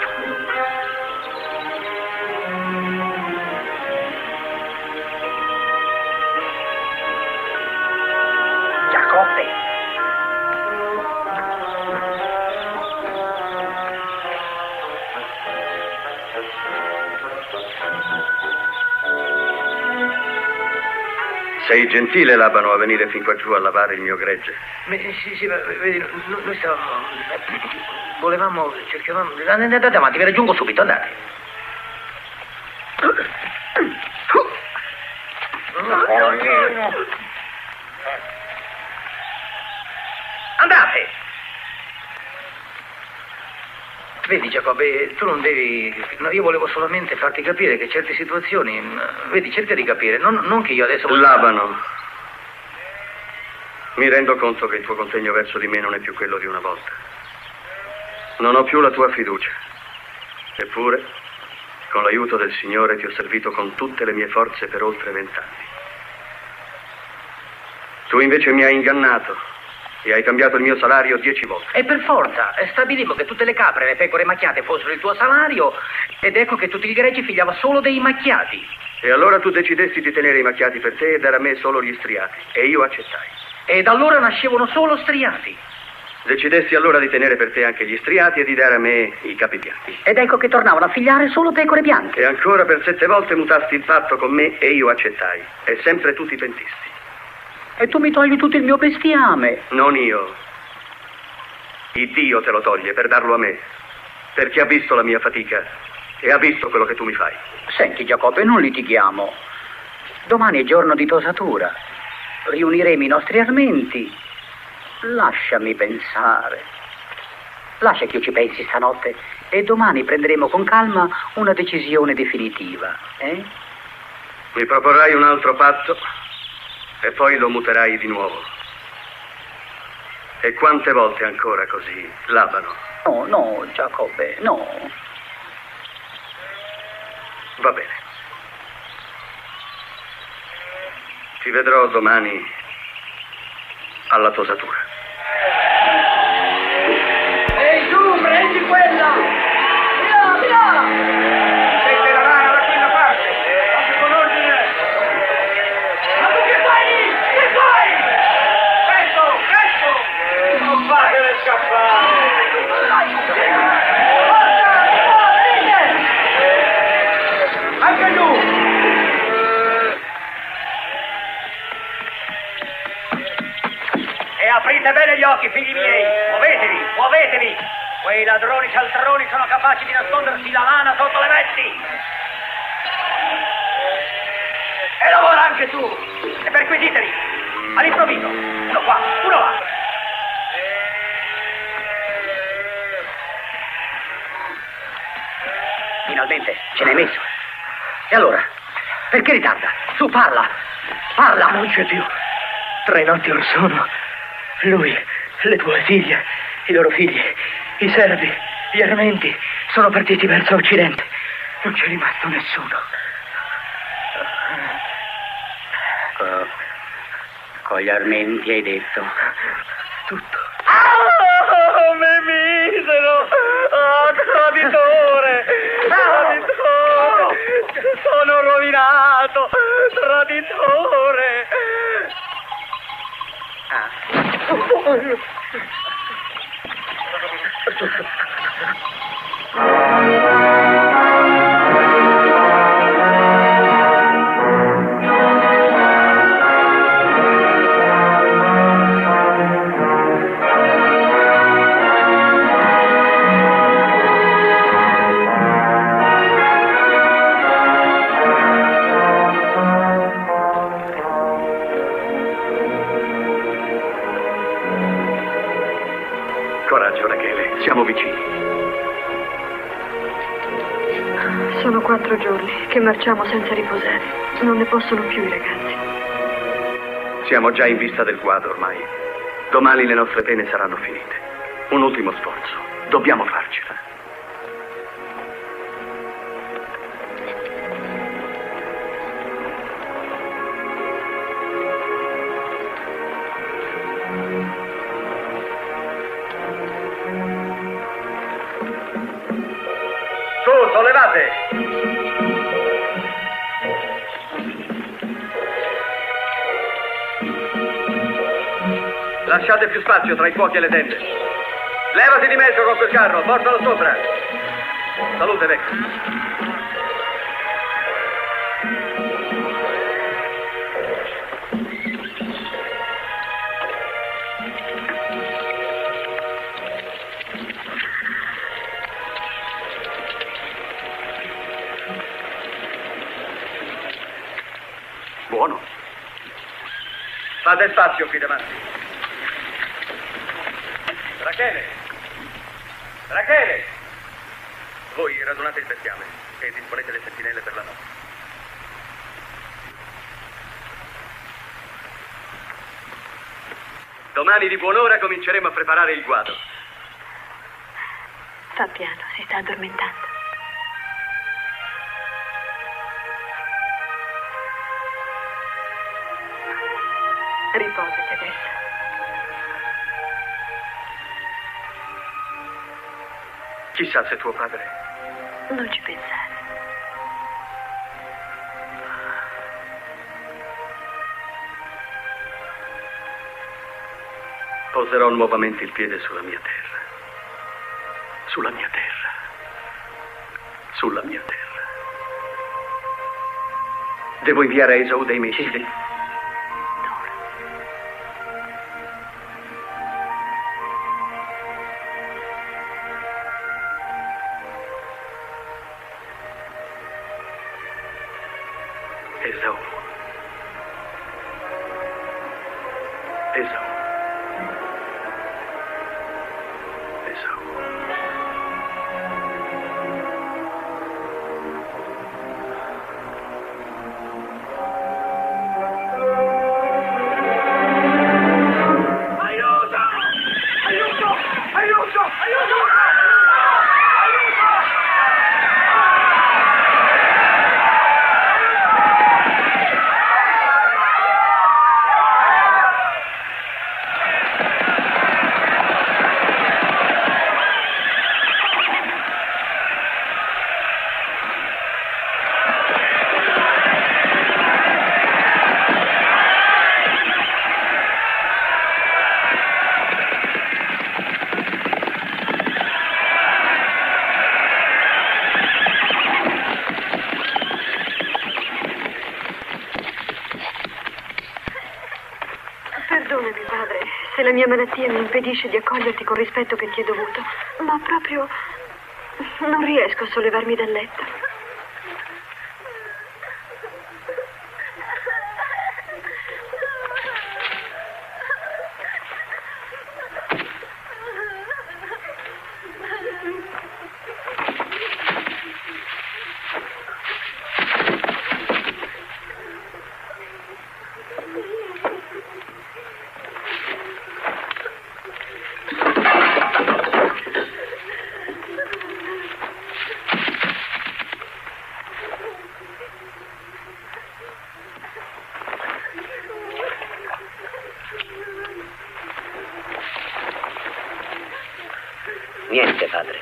Giacobbe. Sei gentile, Labano, a venire fin qua giù a lavare il mio gregge. Sì, ma vedi, noi stavamo... Volevamo, cercavamo... Andate avanti, vi raggiungo subito, andate. Andate! Vedi, Giacobbe, tu non devi... No, io volevo solamente farti capire che certe situazioni... Vedi, cerca di capire, non che io adesso... Labano, mi rendo conto che il tuo contegno verso di me non è più quello di una volta. Non ho più la tua fiducia. Eppure, con l'aiuto del Signore ti ho servito con tutte le mie forze per oltre 20 anni. Tu invece mi hai ingannato e hai cambiato il mio salario 10 volte. E per forza, stabilivo che tutte le capre e le pecore macchiate fossero il tuo salario ed ecco che tutti i greggi figliava solo dei macchiati. E allora tu decidesti di tenere i macchiati per te e dare a me solo gli striati. E io accettai. E da allora nascevano solo striati. Decidessi allora di tenere per te anche gli striati e di dare a me i capi bianchi. Ed ecco che tornavano a figliare solo pecore bianche. E ancora per 7 volte mutasti il patto con me e io accettai. E sempre tu ti pentisti. E tu mi togli tutto il mio bestiame. Non io. Il Dio te lo toglie per darlo a me. Perché ha visto la mia fatica e ha visto quello che tu mi fai. Senti, Giacobbe, non litighiamo. Domani è giorno di tosatura. Riuniremo i nostri armenti. Lasciami pensare. Lascia che io ci pensi stanotte e domani prenderemo con calma una decisione definitiva, Mi proporrai un altro patto e poi lo muterai di nuovo. E quante volte ancora così, Labano? No, Giacobbe, no. Va bene. Ti vedrò domani alla tosatura. Ehi tu, prendi quella! Via! Mette la mano da quella parte! Oggi con ordine! Ma tu che fai lì? Che fai? Presto! Non fatele scappare! Anche tu! E aprite bene gli occhi, figli miei! Muovetevi! Quei ladroni cialtroni sono capaci di nascondersi la lana sotto le vesti! E lavora anche tu! E perquisiteli! All'improvviso! Uno qua, uno là! Finalmente, ce l'hai messo. E allora? Perché ritarda? Su, parla! Parla! Non c'è più. 3 notti or sono. Lui, le tue figlie, i loro figli, i servi, gli armenti sono partiti verso occidente. Non c'è rimasto nessuno. Con gli armenti hai detto? Tutto. Oh, me misero! Oh, traditore! Traditore! Sono rovinato! Traditore! Coraggio, Rachele, siamo vicini. Sono 4 giorni che marciamo senza riposare. Non ne possono più i ragazzi. Siamo già in vista del guado ormai. Domani le nostre pene saranno finite. Un ultimo sforzo. Dobbiamo farcela. Su, sollevate! Lasciate più spazio tra i fuochi e le tende. Levati di mezzo con quel carro, portalo sopra. Salute, vecchio. Buono. Fate spazio qui davanti. Rachele! Voi radunate il bestiame e disponete le sentinelle per la notte. Domani di buon'ora cominceremo a preparare il guado. Fa piano, si sta addormentando. Riposati adesso. Chissà se tuo padre... Non ci pensare. Poserò nuovamente il piede sulla mia terra. Sulla mia terra. Sulla mia terra. Devo inviare a Esau dei messili. Esau. Esau. Esau. Aiuto! Aiuto! Aiuto! Aiuto! Perdonami, padre, se la mia malattia mi impedisce di accoglierti con rispetto che ti è dovuto, ma proprio non riesco a sollevarmi dal letto. Niente, padre.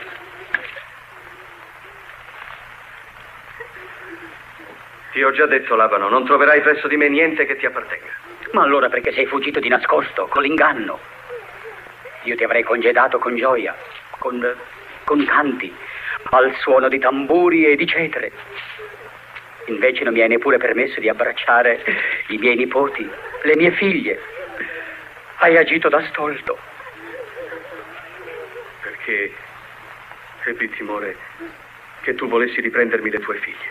Ti ho già detto, Labano, non troverai presso di me niente che ti appartenga. Ma allora perché sei fuggito di nascosto, con l'inganno? Io ti avrei congedato con gioia, con canti, al suono di tamburi e di cetre. Invece non mi hai neppure permesso di abbracciare i miei nipoti, le mie figlie. Hai agito da stolto. Perché ebbi timore che tu volessi riprendermi le tue figlie.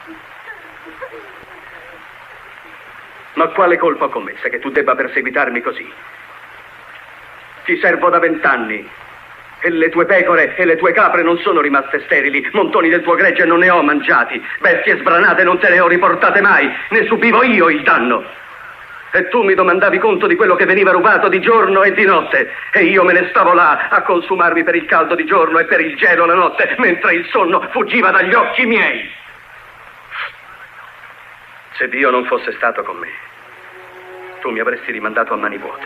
Ma quale colpa ho commessa che tu debba perseguitarmi così? Ti servo da 20 anni e le tue pecore e le tue capre non sono rimaste sterili, montoni del tuo gregge non ne ho mangiati, bestie sbranate non te ne ho riportate mai, ne subivo io il danno. E tu mi domandavi conto di quello che veniva rubato di giorno e di notte, e io me ne stavo là a consumarmi per il caldo di giorno e per il gelo la notte, mentre il sonno fuggiva dagli occhi miei. Se Dio non fosse stato con me, tu mi avresti rimandato a mani vuote.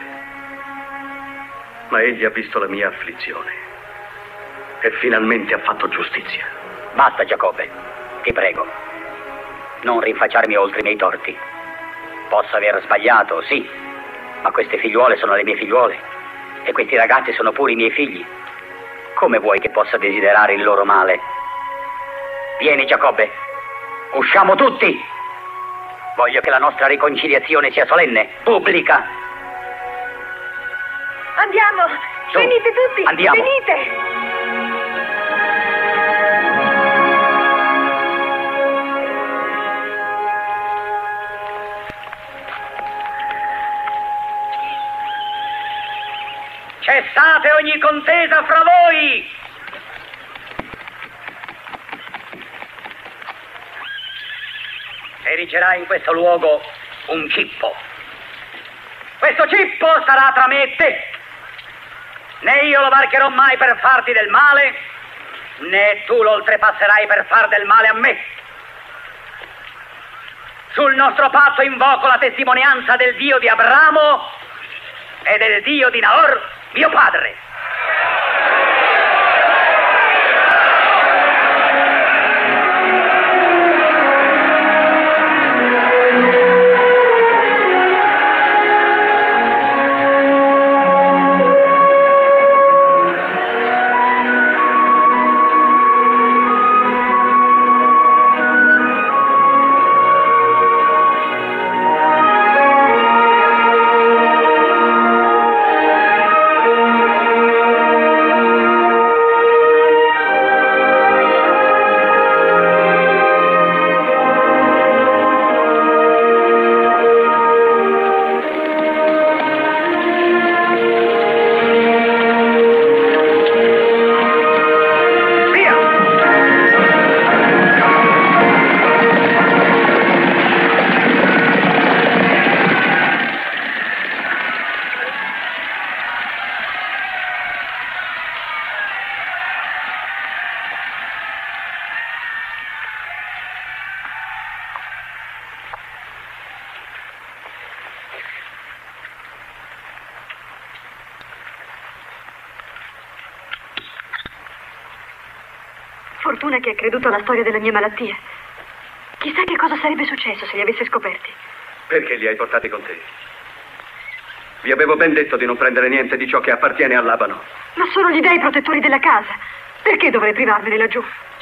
Ma egli ha visto la mia afflizione e finalmente ha fatto giustizia. Basta, Giacobbe, ti prego. Non rinfacciarmi oltre i miei torti. Posso aver sbagliato, sì, ma queste figliuole sono le mie figliuole e questi ragazzi sono pure i miei figli. Come vuoi che possa desiderare il loro male? Vieni, Giacobbe, usciamo tutti. Voglio che la nostra riconciliazione sia solenne, pubblica. Andiamo! Su, venite tutti! andiamo. Venite! Cessate ogni contesa fra voi! Erigerà in questo luogo un cippo. Questo cippo sarà tra me e te. Né io lo varcherò mai per farti del male, né tu lo oltrepasserai per far del male a me. Sul nostro patto invoco la testimonianza del Dio di Abramo e del Dio di Nahor, mio padre. Fortuna che ha creduto alla storia della mia malattia. Chissà che cosa sarebbe successo se li avesse scoperti. Perché li hai portati con te? Vi avevo ben detto di non prendere niente di ciò che appartiene a Labano. Ma sono gli dei protettori della casa. Perché dovrei privarmene laggiù?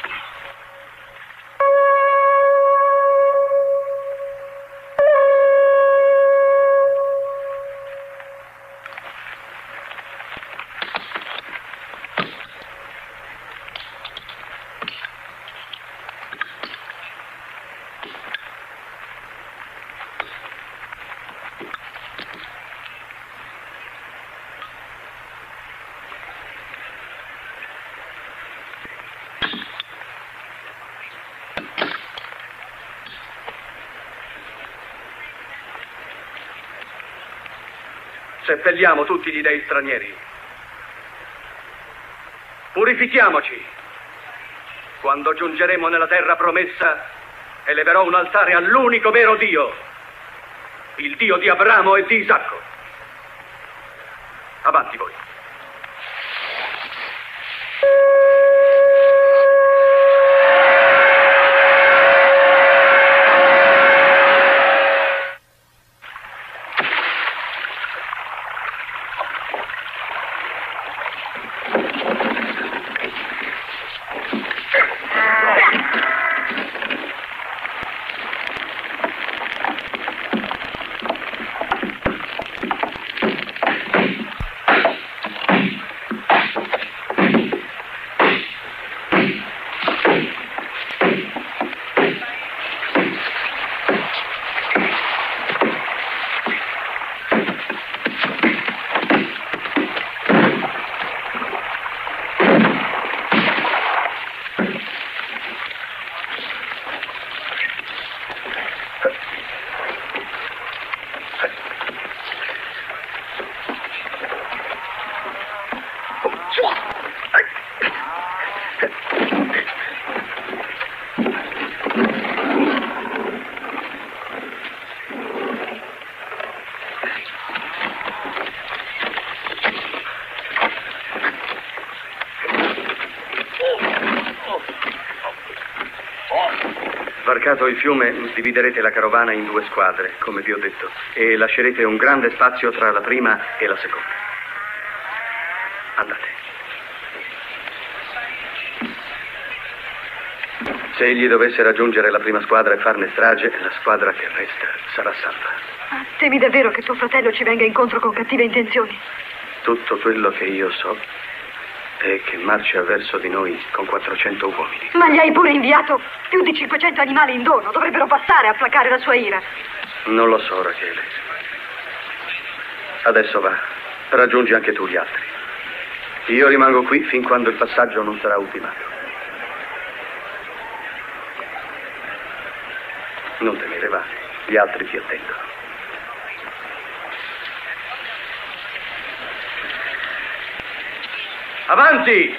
Seppelliamo tutti gli dei stranieri. Purifichiamoci. Quando giungeremo nella terra promessa, eleverò un altare all'unico vero Dio, il Dio di Abramo e di Isacco. Avanti voi. Varcato il fiume, dividerete la carovana in 2 squadre, come vi ho detto, e lascerete un grande spazio tra la prima e la seconda. Andate. Se egli dovesse raggiungere la prima squadra e farne strage, la squadra che resta sarà salva. Temi davvero che tuo fratello ci venga incontro con cattive intenzioni? Tutto quello che io so è che marcia verso di noi con 400 uomini. Ma gli hai pure inviato più di 500 animali in dono. Dovrebbero bastare a placare la sua ira. Non lo so, Rachele. Adesso va. Raggiungi anche tu gli altri. Io rimango qui fin quando il passaggio non sarà ultimato. Non temere, va. Gli altri ti attendono. Avanti!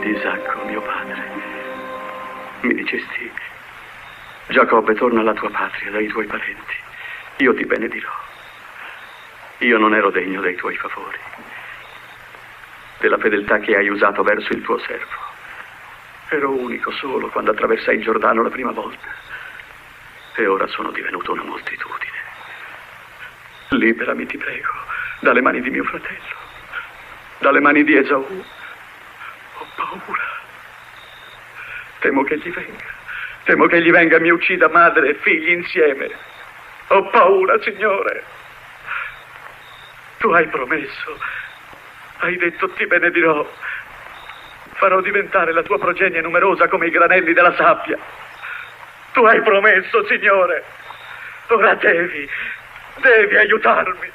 di Isacco, mio padre, mi dicesti: Giacobbe, torna alla tua patria, dai tuoi parenti. Io ti benedirò. Io non ero degno dei tuoi favori, della fedeltà che hai usato verso il tuo servo. Ero unico solo quando attraversai il Giordano la prima volta, e ora sono divenuto una moltitudine. Liberami, ti prego, dalle mani di mio fratello, dalle mani di Esaù. Ho paura. Temo che egli venga e mi uccida madre e figli insieme. Ho paura, Signore. Tu hai promesso, hai detto: ti benedirò, farò diventare la tua progenie numerosa come i granelli della sabbia. Tu hai promesso, Signore. Ora devi aiutarmi.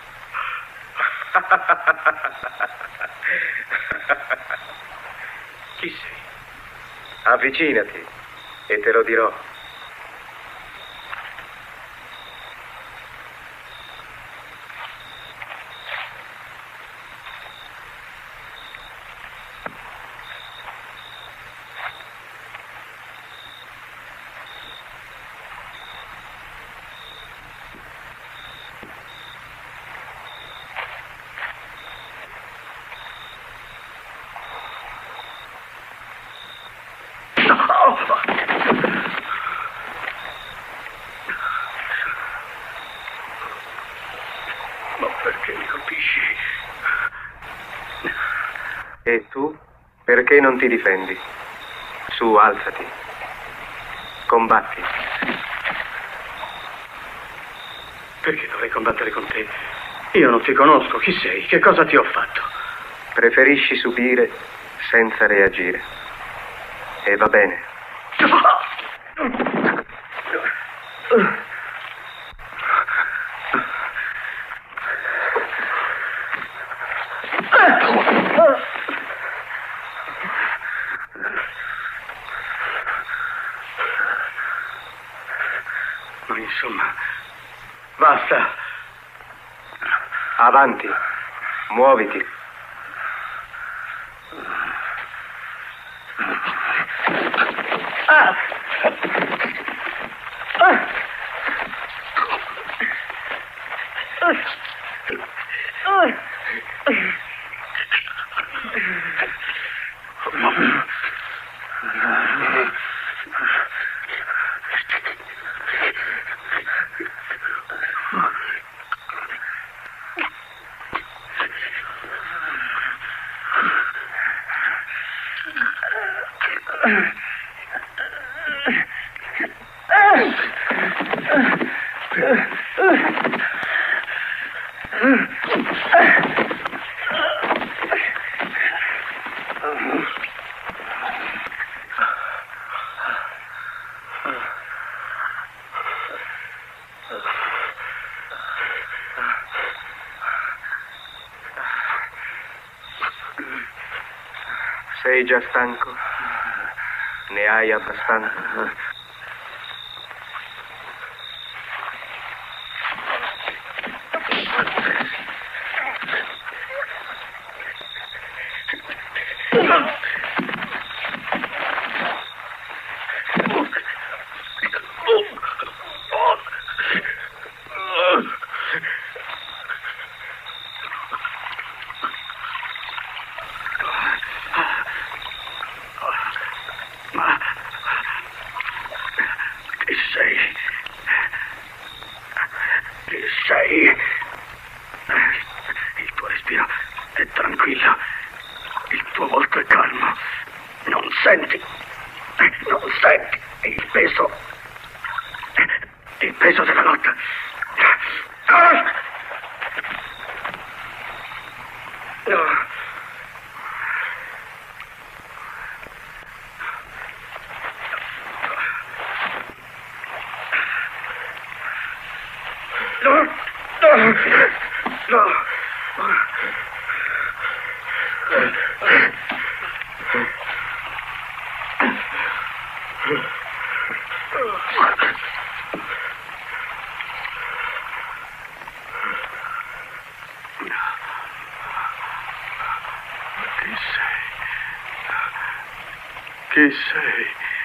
Chi sei? Avvicinati e te lo dirò. Ma perché mi colpisci? E tu? Perché non ti difendi? Su, alzati. Combatti. Perché dovrei combattere con te? Io non ti conosco. Chi sei? Che cosa ti ho fatto? Preferisci subire senza reagire. E va bene. Ma insomma, basta. Avanti, muoviti. Sei già stanco? Ne hai abbastanza? Il tuo respiro è tranquillo, il tuo volto è calmo. Non senti il peso della lotta. No. Chi sei?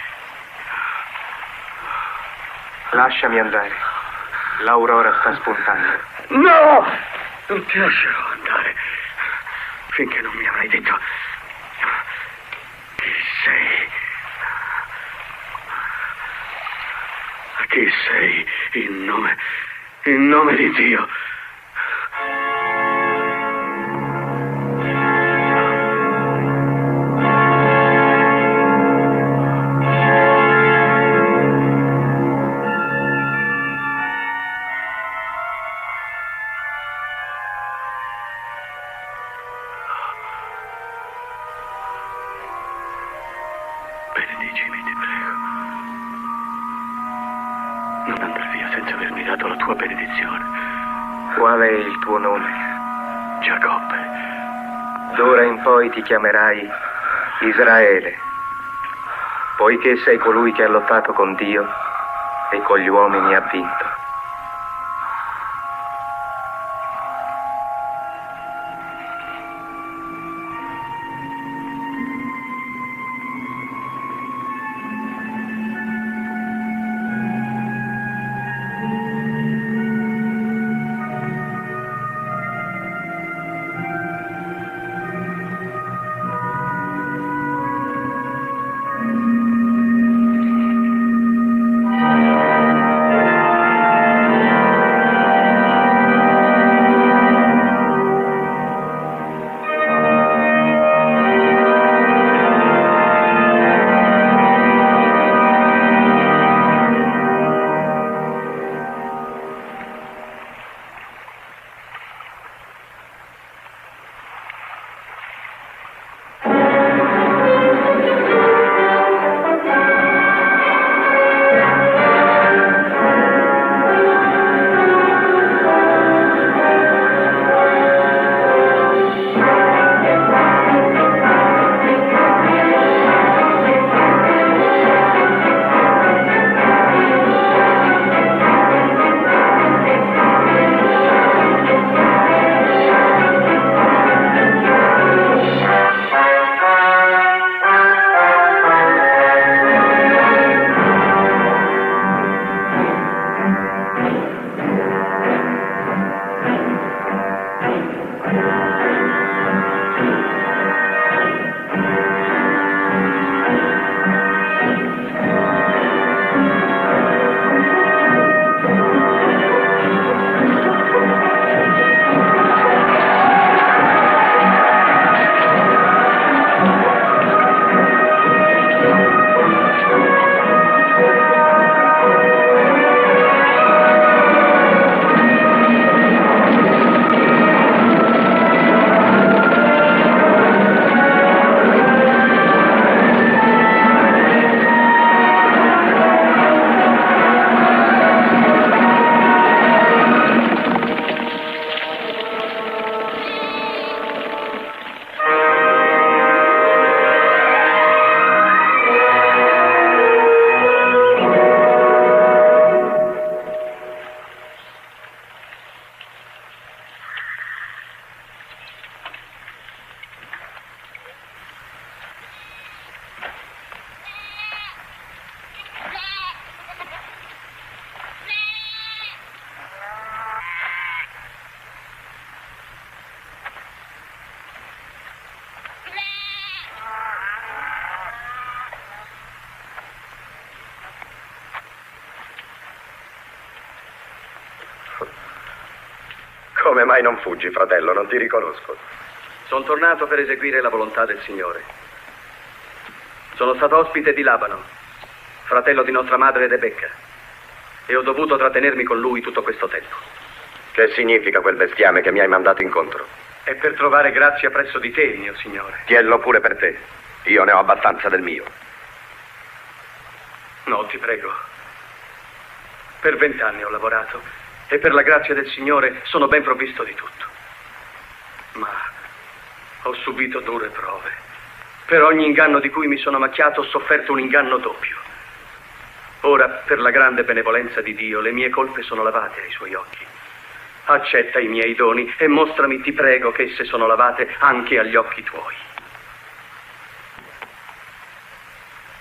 Lasciami andare. L'aurora sta spuntando. No! Non ti lascerò andare finché non mi avrai detto chi sei. Chi sei in nome di Dio. Benedicimi, ti prego. Non andare via senza avermi dato la tua benedizione. Qual è il tuo nome? Giacobbe. D'ora in poi ti chiamerai Israele, poiché sei colui che ha lottato con Dio e con gli uomini ha vinto. Come mai non fuggi, fratello? Non ti riconosco. Sono tornato per eseguire la volontà del Signore. Sono stato ospite di Labano, fratello di nostra madre Rebecca, e ho dovuto trattenermi con lui tutto questo tempo. Che significa quel bestiame che mi hai mandato incontro? È per trovare grazia presso di te, mio Signore. Tienlo pure per te. Io ne ho abbastanza del mio. No, ti prego. Per 20 anni ho lavorato e per la grazia del Signore sono ben provvisto di tutto. Ma ho subito dure prove. Per ogni inganno di cui mi sono macchiato ho sofferto un inganno doppio. Ora, per la grande benevolenza di Dio, le mie colpe sono lavate ai suoi occhi. Accetta i miei doni e mostrami, ti prego, che esse sono lavate anche agli occhi tuoi.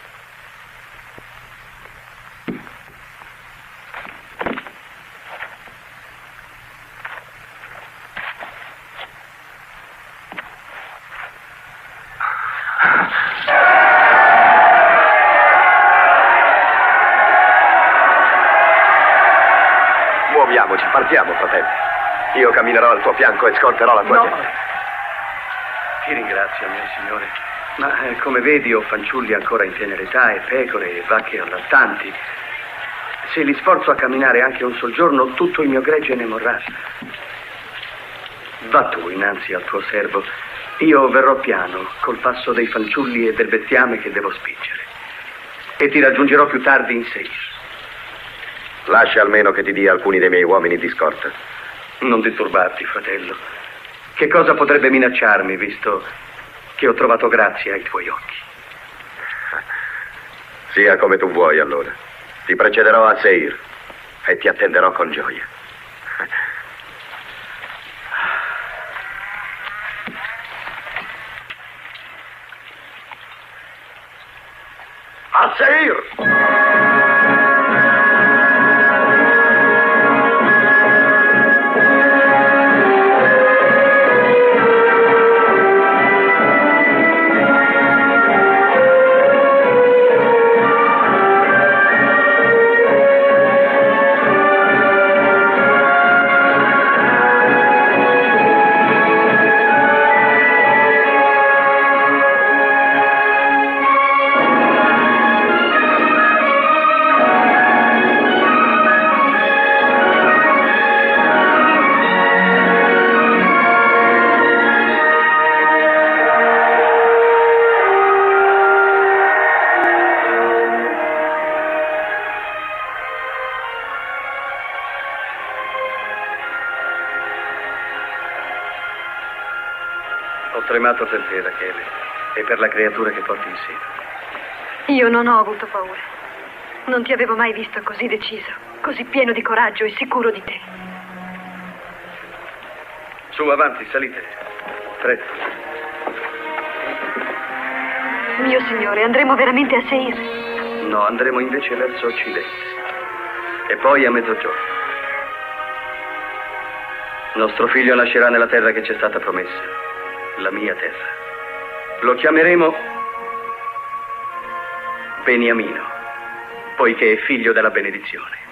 muoviamoci, partiamo, fratello. Io camminerò al tuo fianco e scorterò la tua gente. Ti ringrazio, mio signore. Ma come vedi ho fanciulli ancora in tenera età e pecore e vacche allattanti. Se li sforzo a camminare anche un sol giorno, tutto il mio gregge ne morrà. Va tu innanzi al tuo servo. Io verrò piano, col passo dei fanciulli e del bestiame che devo spingere. E ti raggiungerò più tardi in Seir. Lascia almeno che ti dia alcuni dei miei uomini di scorta. Non disturbarti, fratello. Che cosa potrebbe minacciarmi, visto che ho trovato grazia ai tuoi occhi? Sia come tu vuoi, allora. Ti precederò a Seir e ti attenderò con gioia. A Seir! Ho tremato per te, Rachele, e per la creatura che porti in seno. Io non ho avuto paura. Non ti avevo mai visto così deciso, così pieno di coraggio e sicuro di te. Su, avanti, salite. Presto. Mio signore, andremo veramente a Seir? No, andremo invece verso occidente. E poi a mezzogiorno. Nostro figlio nascerà nella terra che ci è stata promessa. La mia terra. Lo chiameremo Beniamino, poiché è figlio della benedizione.